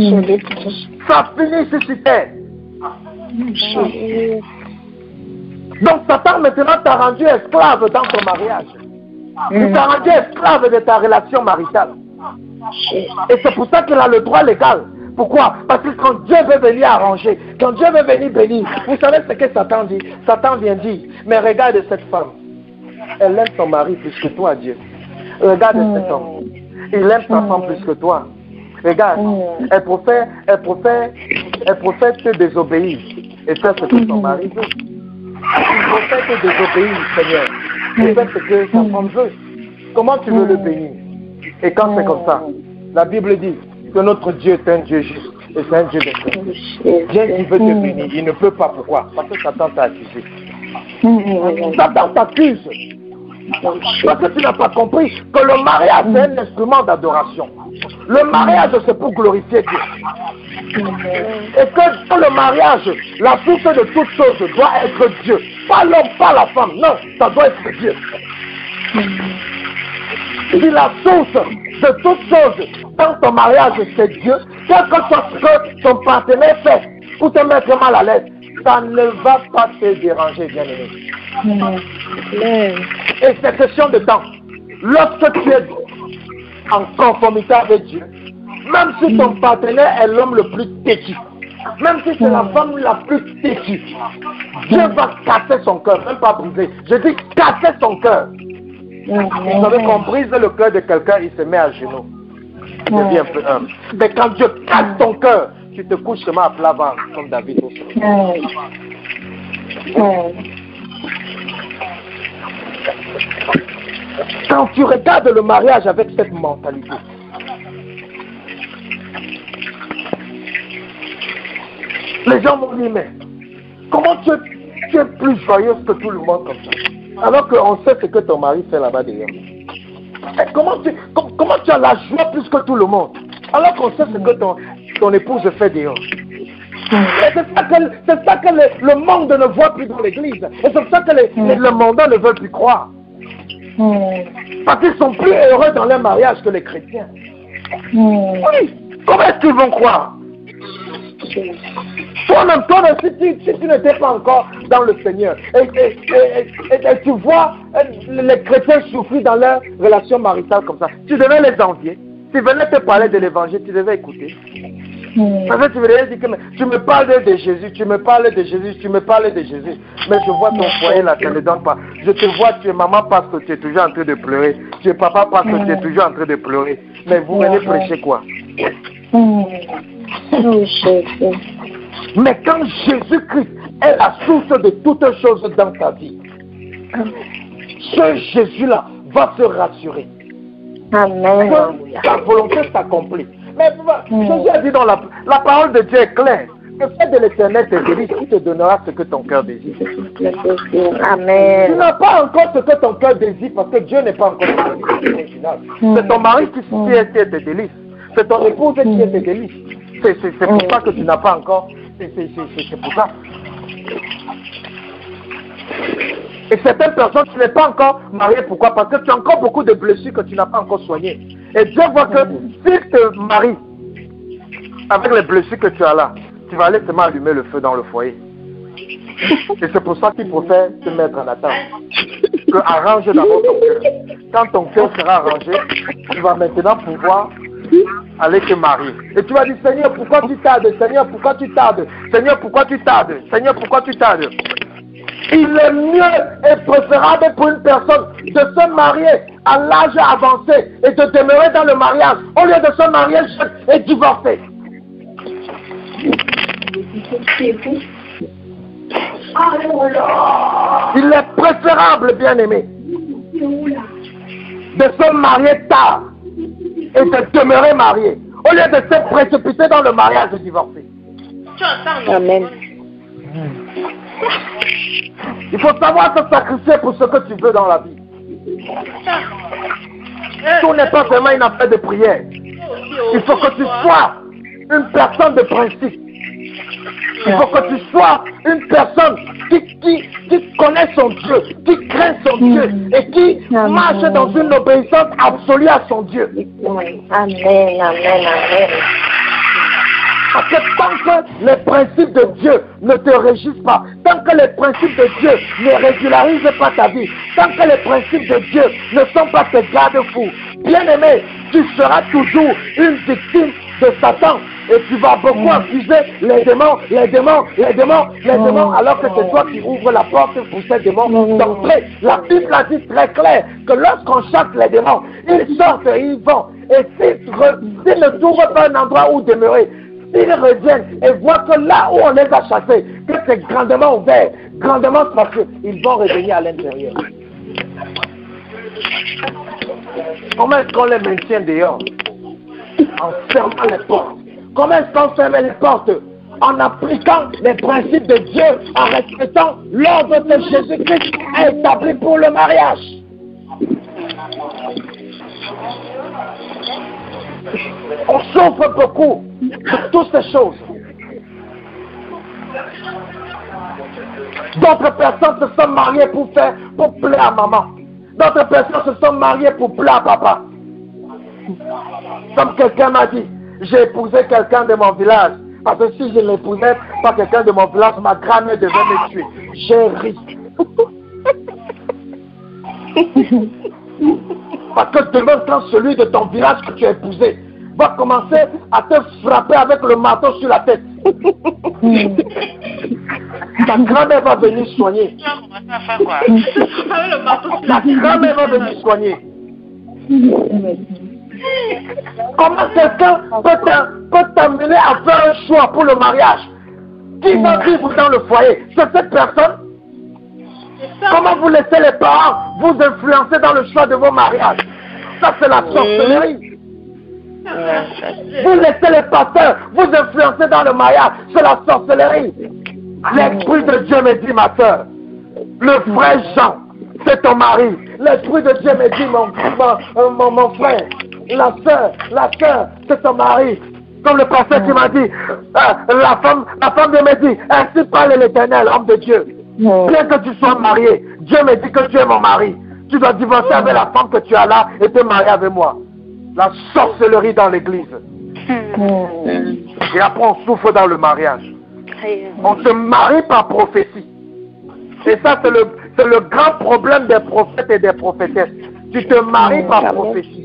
Ça finit ici sur terre. Donc Satan maintenant t'a rendu esclave dans ton mariage. Il t'a rendu esclave de ta relation maritale. Et c'est pour ça qu'il a le droit légal. Pourquoi? Parce que quand Dieu veut venir arranger, quand Dieu veut venir bénir, vous savez ce que Satan dit? Satan vient dire, mais regarde cette femme. Elle aime son mari plus que toi, Dieu. Regarde mmh. cet homme. Il aime sa femme plus que toi. Regarde, mmh. elle préfère, elle préfère, elle préfère te désobéir et faire ce que son mari veut. Il préfère te désobéir, Seigneur, et faire ce que sa femme veut. Comment tu veux le bénir? Et quand c'est comme ça, la Bible dit que notre Dieu est un Dieu juste et c'est un Dieu de grâce. Dieu qui veut te bénir, il ne peut pas. Pourquoi? Parce que Satan t'a accusé. Satan t'accuse. Parce que tu n'as pas compris que le mariage c'est un instrument d'adoration. Le mariage c'est pour glorifier Dieu. Et que dans le mariage, la source de toutes choses doit être Dieu. Pas l'homme, pas la femme. Non, ça doit être Dieu. Si la source de toutes choses dans ton mariage c'est Dieu, quelque chose que ton partenaire fait pour te mettre mal à l'aise, ça ne va pas te déranger, bien-aimé. Et c'est question de temps. Lorsque tu es en conformité avec Dieu, même si ton partenaire est l'homme le plus têtu, même si c'est la femme la plus têtue, Dieu va casser son cœur, même pas briser. Je dis casser son cœur. Vous savez qu'on brise le cœur de quelqu'un, il se met à genoux. Il devient un peu humble. Mais quand Dieu casse ton cœur, tu te couches seulement à plat ventre, comme David au sol. Quand tu regardes le mariage avec cette mentalité, les gens vont dire, mais comment tu es, tu es plus joyeuse que tout le monde comme ça? Alors qu'on sait ce que ton mari fait là-bas derrière. Et comment, tu, com, comment tu as la joie plus que tout le monde? Alors qu'on sait ce que ton, ton épouse fait dehors. Et c'est ça que, c'est ça que le, le monde ne voit plus dans l'église. Et c'est ça que les, les, le monde ne veut plus croire. Parce qu'ils sont plus heureux dans leur mariage que les chrétiens. Oui, comment est-ce qu'ils vont croire? Toi-même, toi-même, si tu, si tu n'étais pas encore dans le Seigneur, et, et, et, et, et tu vois les chrétiens souffrir dans leur relation maritale comme ça, tu devais les envier. Tu venais te parler de l'évangile, tu devais écouter. Mm. Parce que tu venais dire que mais, tu me parles de Jésus, tu me parles de Jésus, tu me parles de Jésus. Mais je vois ton foyer là, tu ne le donnes pas. Je te vois, tu es maman parce que tu es toujours en train de pleurer. Tu es papa parce que mm. tu es toujours en train de pleurer. Mais vous venez prêcher quoi? Mm. Mais quand Jésus-Christ est la source de toutes choses dans ta vie, ce Jésus-là va se rassurer. Amen. Que ta volonté s'accomplit. Mais mm. Jésus a dit dans la, la parole de Dieu est claire. Le fait de l'éternel te délice, il te donnera ce que ton cœur désire. Amen. Tu n'as pas encore ce que ton cœur désire parce que Dieu n'est pas encore original. Mm. C'est ton mari qui, mm. qui est tes délices. C'est ton épouse mm. qui est tes délices. C'est, c'est, c'est pour mm. ça que tu n'as pas encore. C'est, c'est, c'est, c'est pour ça. Et certaines personnes, tu n'es pas encore marié. Pourquoi? Parce que tu as encore beaucoup de blessures que tu n'as pas encore soignées. Et Dieu voit que s'il te marie avec les blessures que tu as là, tu vas aller seulement allumer le feu dans le foyer. Et c'est pour ça qu'il préfère te mettre en attente. Que arrange d'abord ton cœur. Quand ton cœur sera arrangé, tu vas maintenant pouvoir aller te marier. Et tu vas dire, Seigneur, pourquoi tu tardes? Seigneur, pourquoi tu tardes? Seigneur, pourquoi tu tardes? Seigneur, pourquoi tu tardes? Il est mieux et préférable pour une personne de se marier à l'âge avancé et de demeurer dans le mariage au lieu de se marier jeune et divorcer. Il est préférable, bien-aimé, de se marier tard et de demeurer marié au lieu de se précipiter dans le mariage et divorcer. Amen. Il faut savoir se sacrifier pour ce que tu veux dans la vie. Tout n'est pas seulement une affaire de prière. Il faut que tu sois une personne de principe. Il faut que tu sois une personne qui, qui, qui connaît son Dieu, qui craint son Dieu et qui marche dans une obéissance absolue à son Dieu. Amen, amen, amen. Parce que tant que les principes de Dieu ne te régissent pas, tant que les principes de Dieu ne régularisent pas ta vie, tant que les principes de Dieu ne sont pas tes garde-fous, bien-aimé, tu seras toujours une victime de Satan. Et tu vas beaucoup accuser les démons, les démons, les démons, les démons, alors que c'est toi qui ouvres la porte pour ces démons d'entrer. La Bible a dit très clair que lorsqu'on chasse les démons, ils sortent et ils vont. Et s'ils s'ils ne trouvent pas un endroit où demeurer, s'ils reviennent et voient que là où on les a chassés, que c'est grandement ouvert, grandement spacieux, ils vont revenir à l'intérieur. Comment est-ce qu'on les maintient dehors? En fermant les portes. Comment est-ce qu'on ferme les portes? En appliquant les principes de Dieu, en respectant l'ordre de Jésus-Christ établi pour le mariage. On souffre beaucoup de toutes ces choses. D'autres personnes se sont mariées pour faire, pour plaire à maman. D'autres personnes se sont mariées pour plaire à papa. Comme quelqu'un m'a dit, j'ai épousé quelqu'un de mon village. Parce que si je ne l'épousais pas quelqu'un de mon village, ma grand-mère devait me tuer. J'ai ri. Parce que demain, quand celui de ton village que tu as épousé va commencer à te frapper avec le marteau sur la tête, ta grand-mère va venir soigner. Ta grand-mère va venir soigner. Comment quelqu'un peut t'amener à faire un choix pour le mariage? Qui va vivre dans le foyer? C'est cette personne. Comment vous laissez les parents vous influencer dans le choix de vos mariages? Ça, c'est la sorcellerie. Vous laissez les pasteurs vous influencer dans le mariage. C'est la sorcellerie. L'Esprit de Dieu me dit, ma soeur, le frère Jean, c'est ton mari. L'Esprit de Dieu me dit, mon, mon, mon, mon frère, la soeur, la soeur, c'est ton mari. Comme le pasteur qui m'a dit, euh, la femme, la femme de me dit, ainsi parle l'Éternel, homme de Dieu. Bien que tu sois marié, Dieu me dit que tu es mon mari. Tu dois divorcer avec la femme que tu as là et te marier avec moi. La sorcellerie dans l'église. Et après on souffre dans le mariage. On se marie par prophétie. Et ça c'est le, c'est le grand problème des prophètes et des prophétesses. Tu te maries par prophétie.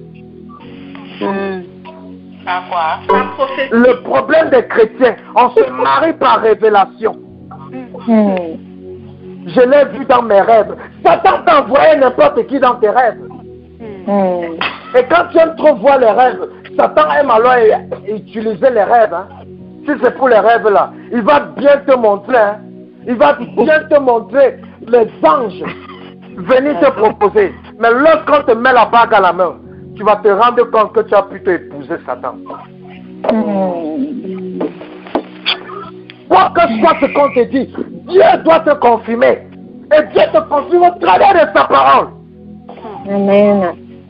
Par quoi? Par prophétie. Le problème des chrétiens, on se marie par révélation. Je l'ai vu dans mes rêves. Satan t'envoyait n'importe qui dans tes rêves. Mm. Et quand tu aimes trop voir les rêves, Satan aime alors utiliser les rêves. Hein. Si c'est pour les rêves là, il va bien te montrer. Hein. Il va bien te montrer les anges venir te proposer. Mais lorsqu'on te met la bague à la main, tu vas te rendre compte que tu as pu t'épouser Satan. Mm. Quoi que soit ce qu'on te dit, Dieu doit te confirmer. Et Dieu te confirme au travers de sa parole. Amen.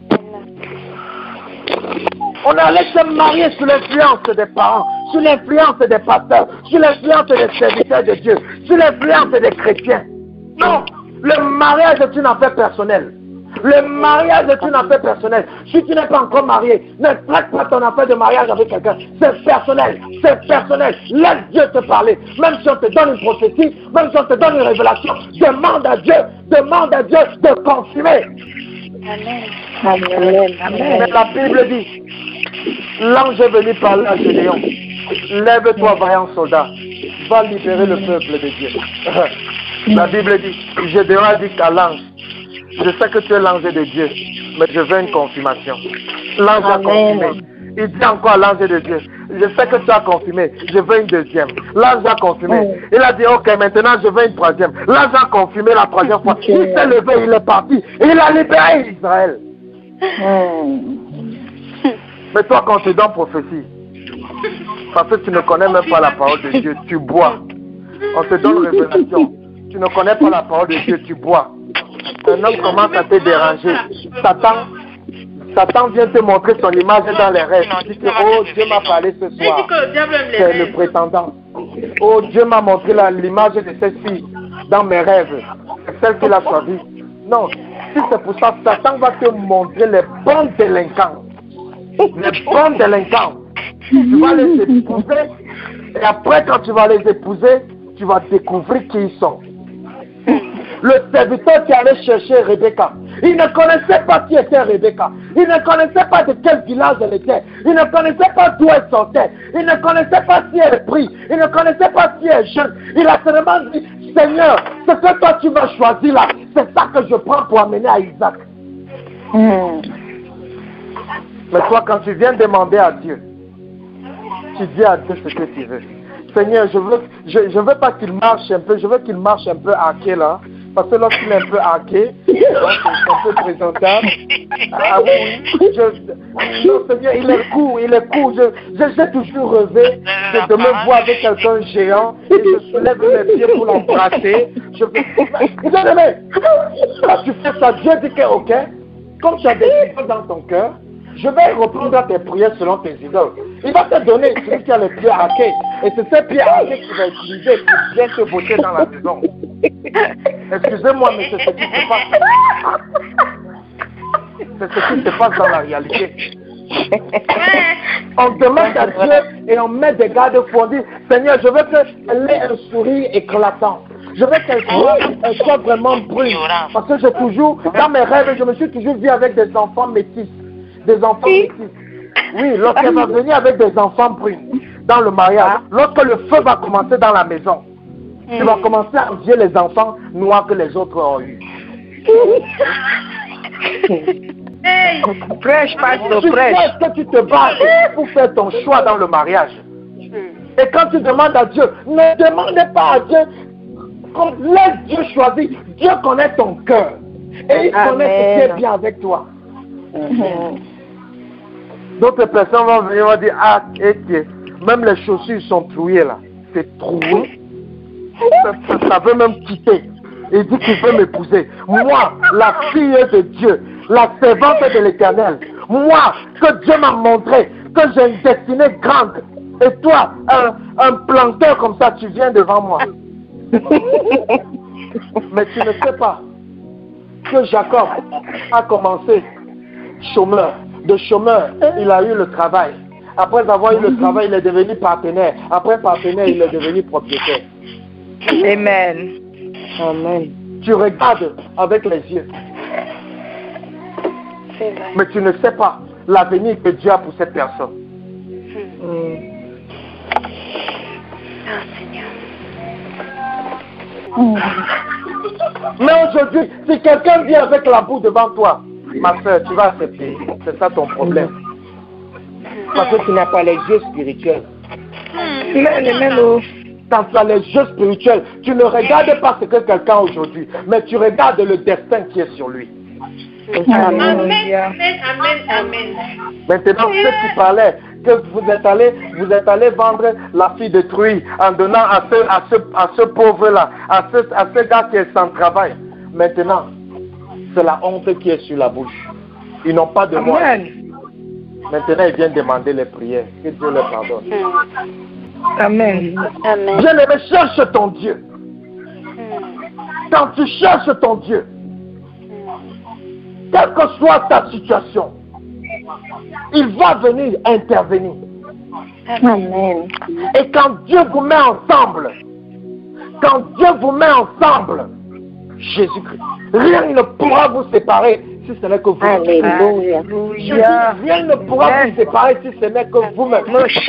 On allait se marier sous l'influence des parents, sous l'influence des pasteurs, sous l'influence des serviteurs de Dieu, sous l'influence des chrétiens. Non, le mariage est une affaire personnelle. Le mariage est une affaire personnelle. Si tu n'es pas encore marié, ne traite pas ton affaire de mariage avec quelqu'un. C'est personnel, c'est personnel. Laisse Dieu te parler. Même si on te donne une prophétie, même si on te donne une révélation, demande à Dieu, demande à Dieu de confirmer. Amen. Amen. Amen. Mais la Bible dit, l'ange est venu parler à Gédéon. Lève-toi, vaillant soldat, va libérer le peuple de Dieu. La Bible dit, Gédéon a dit à l'ange, je sais que tu es l'ange de Dieu, mais je veux une confirmation. L'ange a confirmé. Il dit encore à l'ange de Dieu, je sais que tu as confirmé, je veux une deuxième. L'ange a confirmé. Il a dit, ok, maintenant je veux une troisième. L'ange a confirmé la troisième fois. Il s'est levé, il est parti. Et il a libéré Israël. Mais toi, quand tu es dans prophétie, parce que tu ne connais même pas la parole de Dieu, tu bois. On te donne révélation. Tu ne connais pas la parole de Dieu, tu bois. Un homme commence à te déranger. Satan, Satan vient te montrer son image dans les rêves. Tu dis que, oh, Dieu m'a parlé ce soir. C'est le prétendant. Oh, Dieu m'a montré l'image de cette fille dans mes rêves. C'est celle qu'il a choisie. Non, si c'est pour ça, Satan va te montrer les bons délinquants. Les bons délinquants. Tu vas les épouser Et après, quand tu vas les épouser, tu vas découvrir qui ils sont. Le serviteur qui allait chercher Rebecca, il ne connaissait pas qui était Rebecca. Il ne connaissait pas de quel village elle était. Il ne connaissait pas d'où elle sortait. Il ne connaissait pas si elle est prise. Il ne connaissait pas si elle est jeune. Il a seulement dit, Seigneur, ce que toi tu m'as choisi là, c'est ça que je prends pour amener à Isaac. Mm. Mais toi, quand tu viens demander à Dieu, tu dis à Dieu ce que tu veux. Seigneur, je veux, je, je veux pas qu'il marche un peu, je veux qu'il marche un peu hacké là. Parce que lorsqu'il est un peu hacké, c'est un peu présentable. Ah oui, je, non, Seigneur, il est court, il est court. Je, je, j'ai toujours rêvé de, de me voir avec quelqu'un géant et je soulève mes pieds pour l'embrasser. Je fais, bien aimé, quand tu fais ça, Dieu dit que, ok, comme tu as des idoles dans ton cœur, je vais reprendre tes prières selon tes idoles. Il va te donner celui qui a les pieds hackés. Et c'est ces pieds hackés qu'il va utiliser pour bien te voter dans la maison. Excusez-moi, mais c'est ce qui se passe. C'est ce qui se passe dans la réalité. On demande à Dieu et on met des garde-fous. On dit, Seigneur, je veux qu'elle ait un sourire éclatant. Je veux qu'elle soit, elle soit vraiment brune. Parce que j'ai toujours, dans mes rêves, je me suis toujours vu avec des enfants métis. Des enfants métis. Oui, lorsqu'elle va venir avec des enfants bruns dans le mariage, lorsque le feu va commencer dans la maison, tu vas commencer à envier les enfants noirs que les autres ont eu. Hey, prêche, pasteur, tu prêche. sais que tu te bats pour faire ton choix dans le mariage. Et quand tu demandes à Dieu, ne demandez pas à Dieu, laisse Dieu choisir. Dieu connaît ton cœur. Et il connaît ce qui est bien avec toi. Mm-hmm. D'autres personnes vont venir et vont dire, ah, et même les chaussures sont trouées là. C'est troué. Ça, ça, ça veut même quitter. Il dit qu'il veut m'épouser. Moi, la fille de Dieu, la servante de l'Éternel. Moi, que Dieu m'a montré que j'ai une destinée grande. Et toi, un, un planteur comme ça, tu viens devant moi. Mais tu ne sais pas que Jacob a commencé chômeur. De chômeur, il a eu le travail. Après avoir eu le travail, il est devenu partenaire. Après partenaire, il est devenu propriétaire. Amen. Amen. Tu regardes avec les yeux. Mais tu ne sais pas l'avenir que Dieu a pour cette personne. Hmm. Ah, Seigneur. Hmm. Mais aujourd'hui, si quelqu'un vient avec la boue devant toi, ma soeur, tu vas accepter. C'est ça ton problème. Parce que tu n'as pas les yeux spirituels. Quand tu as les yeux spirituels, tu ne regardes pas ce que quelqu'un a aujourd'hui, mais tu regardes le destin qui est sur lui. Amen, amen, amen, amen. Maintenant, ceux qui parlaient que vous êtes allé, vous êtes allé vendre la fille de Truie en donnant à ce, à ce, à ce pauvre-là, à ce, à ce gars qui est sans travail. Maintenant, c'est la honte qui est sur la bouche. Ils n'ont pas de voix. Maintenant, ils viennent demander les prières. Que Dieu les pardonne. Amen. Amen. Bien-aimé, cherche ton Dieu. Quand tu cherches ton Dieu, quelle que soit ta situation, il va venir intervenir. Amen. Et quand Dieu vous met ensemble, quand Dieu vous met ensemble, Jésus-Christ, rien ne pourra vous séparer si ce n'est que vous. Alléluia. Rien ne pourra vous séparer si ce n'est que vous-même.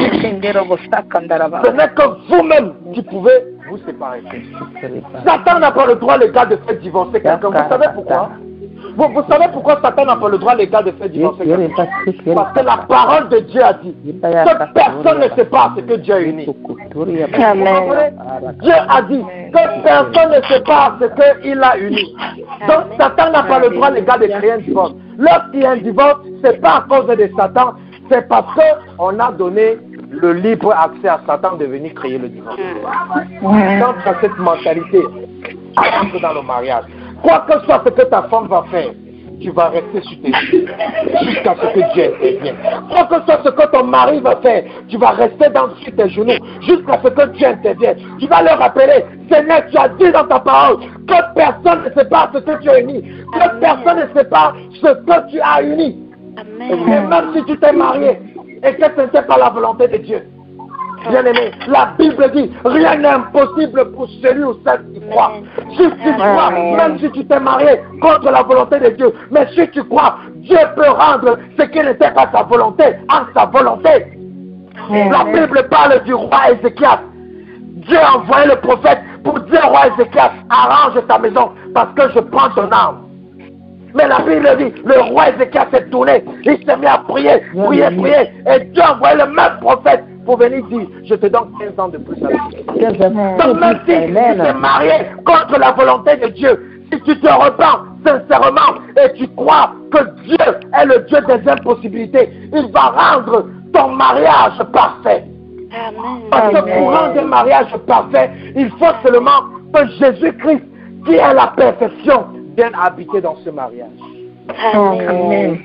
Ce n'est que vous-même qui pouvez vous séparer. Satan n'a pas le droit légal de faire divorcer quelqu'un. Vous savez pourquoi? Vous, vous savez pourquoi Satan n'a pas le droit légal de faire divorcer quelqu'un? Parce que la parole de Dieu a dit que personne ne sait pas ce que Dieu a uni. Amen. Dieu a dit que personne ne sait pas ce qu'il a uni. Donc Satan n'a pas le droit légal de créer un divorce. Lorsqu'il y a un divorce, ce n'est pas à cause de Satan, c'est parce qu'on a donné le libre accès à Satan de venir créer le divorce. Quand tu as cette mentalité, entre dans le mariage. Quoi que soit ce que ta femme va faire, tu vas rester sur tes pieds jusqu'à ce que Dieu intervienne. Quoi que soit ce que ton mari va faire, tu vas rester dans, sur tes genoux jusqu'à ce que Dieu intervienne. Tu vas leur rappeler, Seigneur, tu as dit dans ta parole que personne ne sait pas ce que tu as uni, que Amen. Personne ne sait pas ce que tu as uni. Amen. Et même si tu t'es marié et que ce n'était pas la volonté de Dieu, Bien-aimé, la Bible dit, rien n'est impossible pour celui ou celle qui croit. Si tu crois, même si tu t'es marié contre la volonté de Dieu, mais si tu crois, Dieu peut rendre ce qui n'était pas sa volonté en sa volonté. La Bible parle du roi Ézéchias. Dieu a envoyé le prophète pour dire au roi Ézéchias, arrange ta maison parce que je prends ton âme. Mais la Bible dit, le roi Ézéchias s'est tourné, il s'est mis à prier, prier, prier, et Dieu a envoyé le même prophète pour venir dire, je te donne quinze ans de plus à vie. Donc même si tu t'es marié contre la volonté de Dieu, si tu te repens sincèrement et tu crois que Dieu est le Dieu des impossibilités, il va rendre ton mariage parfait. Amen. Parce que pour rendre un mariage parfait, il faut seulement que Jésus-Christ, qui est la perfection, vienne habiter dans ce mariage. Amen.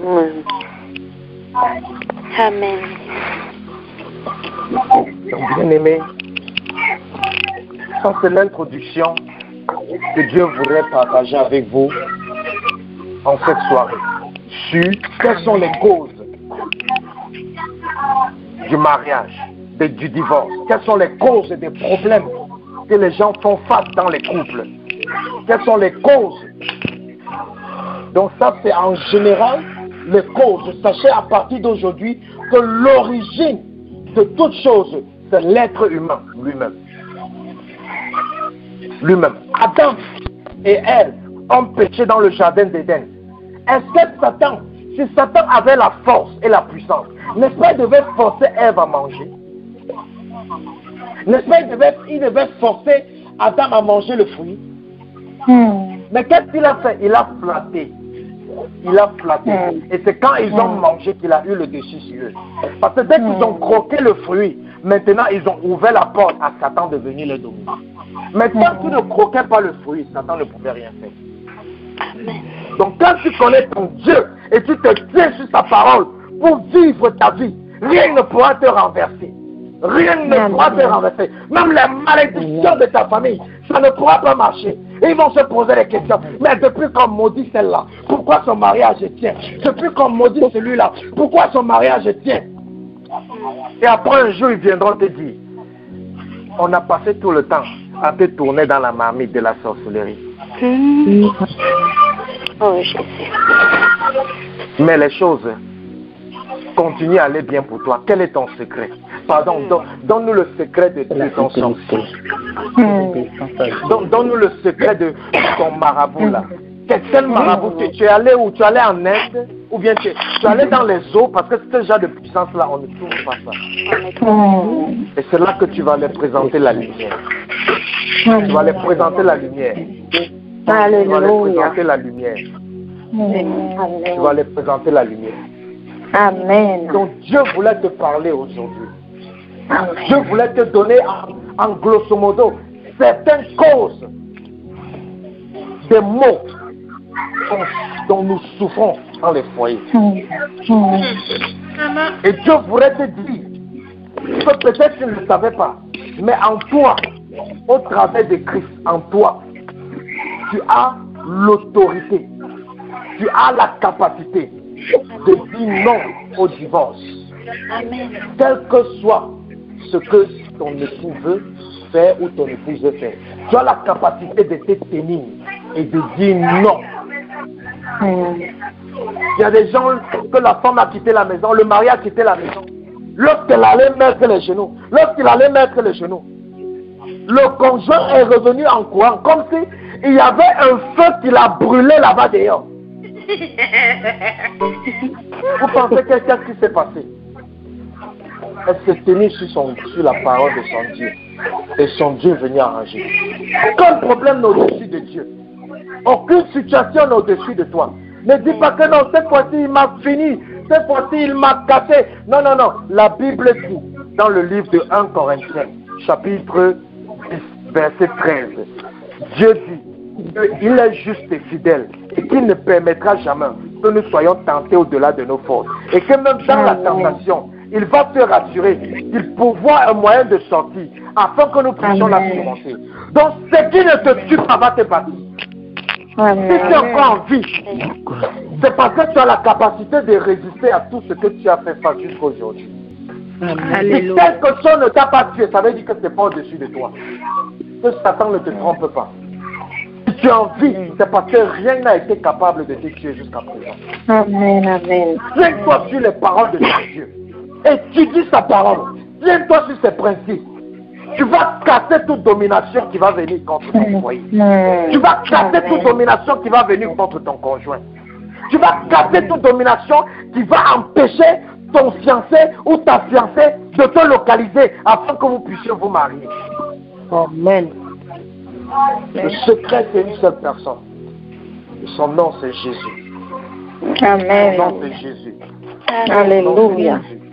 Amen. Donc, bien aimé, ça c'est l'introduction que Dieu voudrait partager avec vous en cette soirée sur quelles sont les causes du mariage, de, du divorce, quelles sont les causes des problèmes que les gens font face dans les couples, quelles sont les causes. Donc ça c'est en général les causes. Sachez à partir d'aujourd'hui que l'origine de toute chose c'est l'être humain lui-même. Lui-même. Adam et Ève ont péché dans le jardin d'Éden. Est-ce que Satan, si Satan avait la force et la puissance, n'est-ce pas qu'il devait forcer Ève à manger? N'est-ce pas qu'il devait, il devait forcer Adam à manger le fruit? Hmm. Mais qu'est-ce qu'il a fait? Il a flatté. Il a flatté. Hmm. Et c'est quand ils ont hmm. mangé qu'il a eu le dessus sur eux. Parce que dès hmm. qu'ils ont croqué le fruit, maintenant ils ont ouvert la porte à Satan de venir les dominer. Mais tant que tu ne croquais pas le fruit, Satan ne pouvait rien faire. Donc quand tu connais ton Dieu et tu te tiens sur sa parole pour vivre ta vie, rien ne pourra te renverser. Rien ne pourra te renverser. Même les malédictions de ta famille, ça ne pourra pas marcher. Et ils vont se poser des questions. Mais depuis qu'on maudit celle-là, pourquoi son mariage tient? Depuis qu'on maudit celui-là, pourquoi son mariage tient? Et après un jour, ils viendront te dire, on a passé tout le temps à te tourner dans la marmite de la sorcellerie. Mmh. Oh, je sais. Mais les choses continuent à aller bien pour toi. Quel est ton secret? Pardon, don, donne-nous le secret de, de ton sorcier. Mmh. Don, donne-nous le secret de ton marabout là. Quel marabout tu, tu es allé où? Tu es allé en Inde? Ou bien tu, tu es allé dans les eaux? Parce que ce genre de puissance là, on ne trouve pas ça. Mmh. Et c'est là que tu vas leur présenter la lumière. Tu vas leur présenter la lumière. Alléluia. Tu vas leur présenter la lumière. Amen. Tu vas leur présenter la lumière. Amen. Donc Dieu voulait te parler aujourd'hui. Dieu voulait te donner en, en grosso modo certaines causes des maux dont, dont nous souffrons dans les foyers. Et Dieu voudrait te dire que peut-être tu ne le savais pas, mais en toi, au travers de Christ, en toi, tu as l'autorité, tu as la capacité de dire non au divorce. Amen. Quel que soit ce que ton époux veut faire ou ton épouse veut faire, tu as la capacité de te tenir et de dire non. Mm. Il y a des gens que la femme a quitté la maison, le mari a quitté la maison. Lorsqu'elle allait mettre les genoux, lorsqu'il allait mettre les genoux, le conjoint est revenu en courant, comme si il y avait un feu qui l'a brûlé là-bas dehors. Vous pensez que qu'est-ce qui s'est passé? Elle s'est tenue sur, son, sur la parole de son Dieu. Et son Dieu est venu arranger. Aucun problème n'est au-dessus de Dieu. Aucune situation n'est au-dessus de toi. Ne dis pas que non, cette fois-ci il m'a fini. Cette fois-ci il m'a cassé. Non, non, non. La Bible dit dans le livre de premier Corinthiens, chapitre dix, verset treize. Dieu dit qu'il est juste et fidèle et qu'il ne permettra jamais que nous soyons tentés au-delà de nos forces. Et que même dans la tentation, il va te rassurer qu'il pourvoit un moyen de sortir afin que nous puissions la surmonter. Donc ce qui ne te tue pas va te battre. Si tu es encore en vie, c'est parce que tu as la capacité de résister à tout ce que tu as fait face jusqu'à aujourd'hui. Si quelque chose ne t'a pas tué, ça veut dire que ce n'est pas au-dessus de toi. Que Satan ne te trompe pas. Si tu es en vie, c'est parce que rien n'a été capable de te tuer jusqu'à présent. Amen, amen. Tiens-toi sur les paroles de ton Dieu. Étudie sa parole. Tiens-toi sur ses principes. Tu vas casser toute domination qui va venir contre ton foyer. Tu vas casser toute domination qui va venir contre ton conjoint. Tu vas casser toute domination qui va empêcher ton fiancé ou ta fiancée de te localiser afin que vous puissiez vous marier. Amen. Le secret, c'est une seule personne. Son nom, c'est Jésus. Amen. Son nom, c'est Jésus. Alléluia.